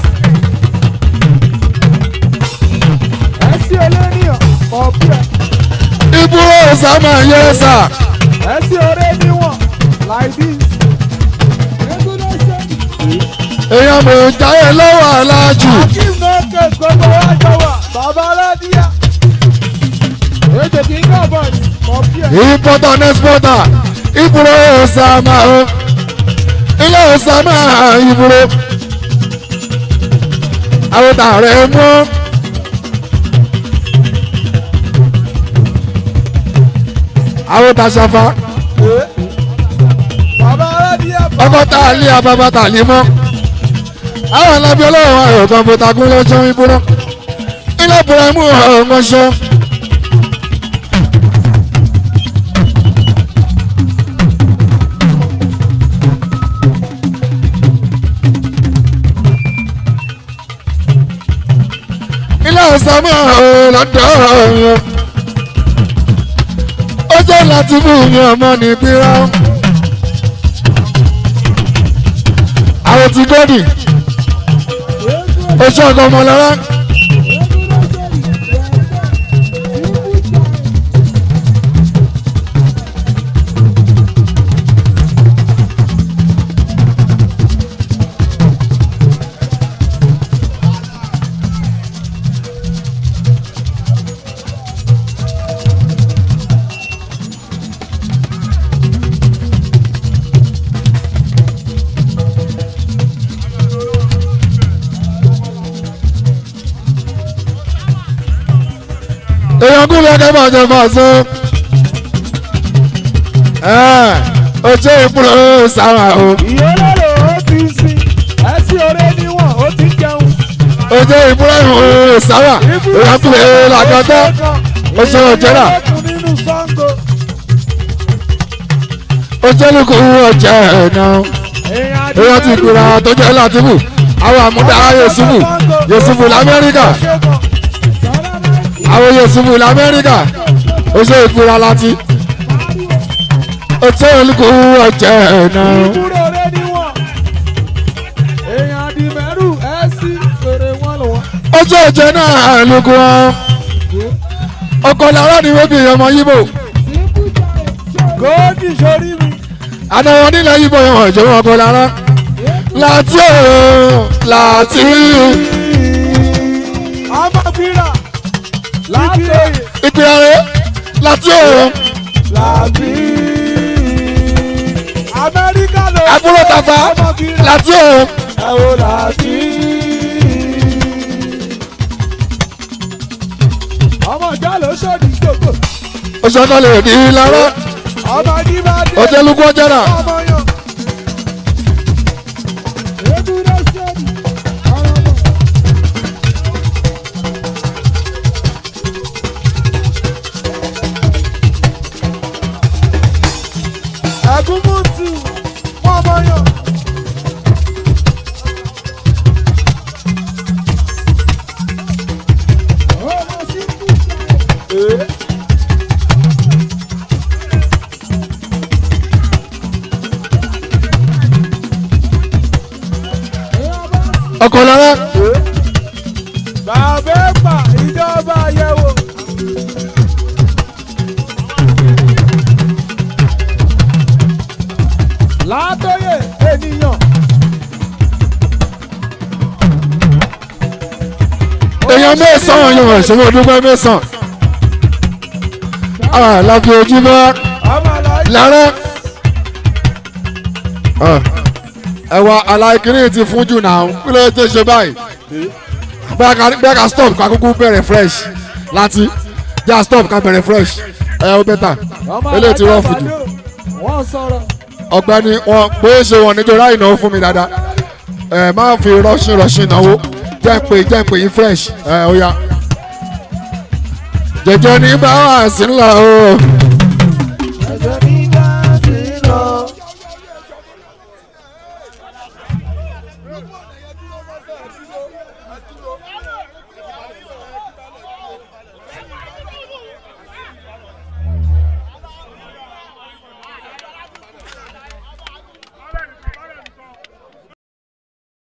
ẹsí olóníyàn ọ̀pẹ. ìbúrò sábà yẹ sà. ẹsí oré níwọ̀n like this. èèyàn mò ń jáyé lọ́wọ́ aláàjù. akim nókè gbogbo wájú wa bàbá aládìyà. èdè king of voice ọ̀pẹ. importer and exporter ìbúrò sábà o ilé sábà ìbúrò àwọn tààrẹ mú. àwọn tàṣàfà bàbá aládìyà. ọkọ tá a lé ababa tà lé mọ́. àwọn alábí ọlọ́run ayọ̀ kan bọ́tàkùn lọ́jọ́ ìbúrò ilé ìbúrò mú ọmọṣọ́. ilé ọ̀sánmọ́ lọ́dọ̀ ọ̀yọ́ ó jẹ́ láti mú mi ọmọ níbí rán. àwọn ti gọ́dì oṣù ọgọ́ ọmọ lọ́rọ́. èèyàn kú lọ́kẹ́ bá jẹ fàṣọ. ojú ìbúrò sáwà o. ìyólóró OPC ẹsí oré níwọ̀n ó ti jẹun. ojú ìbúrò sáwà èèyàn kú lọ́kẹ́ oṣù ọ̀jẹ̀rà. ojú olùkú ọ̀jẹ̀ náà èèyàn ti kura tó jẹ́ látìbù àwọn àmúdá Yusufu lamẹ́ríkà. àwọn Yusufu lamẹ́ríkà ó ṣe ìkura láti ó tẹ́ olùkú ọ̀jẹ̀ náà. ìbúrò rẹ níwọ̀n èèyàn àdìmẹ́rù ẹ̀sì fèrè wọn lọ́wọ́. ọjọ́ ọ̀jẹ̀ náà lóko wọn ọkọ̀ làárọ̀ ni wọ́n bí ọmọ yíbò. góòdì sórí mi. àná wọn nílẹ̀ yíbò yẹn wọ̀n ìjọba ọkọ̀ làárọ̀ láti láti. amabira láti ìpìlẹ̀ rẹ̀ láti òun. láti amẹ́ríkà ló. àbúrò tàfà láti òun. ẹ̀wọ̀ láti. ọmọ ìjà ló ṣòdì gbogbo. oṣù ọkọ lè di lọ́rọ́ ọmọ jíbádé. ọjọ́ lukú ọjọ́ náà. ọmọ yan. Agumutu ọmọ yan. ọkọ̀ lára. Bàbá ẹ̀pà ìjọba àyẹ̀wò. Látọ̀yè ènìyàn. èèyàn mẹ́sàn-án yan ìṣòwò dúpẹ́ mẹ́sàn-án. láfi ojú bá lára. ẹwà aláìkíní ti fún jù náà kí ló ti ṣe báyìí. bẹ́ẹ̀ ká stop ká kúkú bẹ̀rẹ̀ fresh láti já stop ká bẹ̀rẹ̀ fresh ó bẹ́tà eléyìí ti rọ́ọ̀fù jù. ọ̀gbẹ́ni wọn pé ṣe wọn níjọ ráì náà fún mi dáadáa máa fi rọ́ṣìn náwó jẹ́ pé yín fresh ó yá. jẹjẹ ní bá wà sí ńlá o.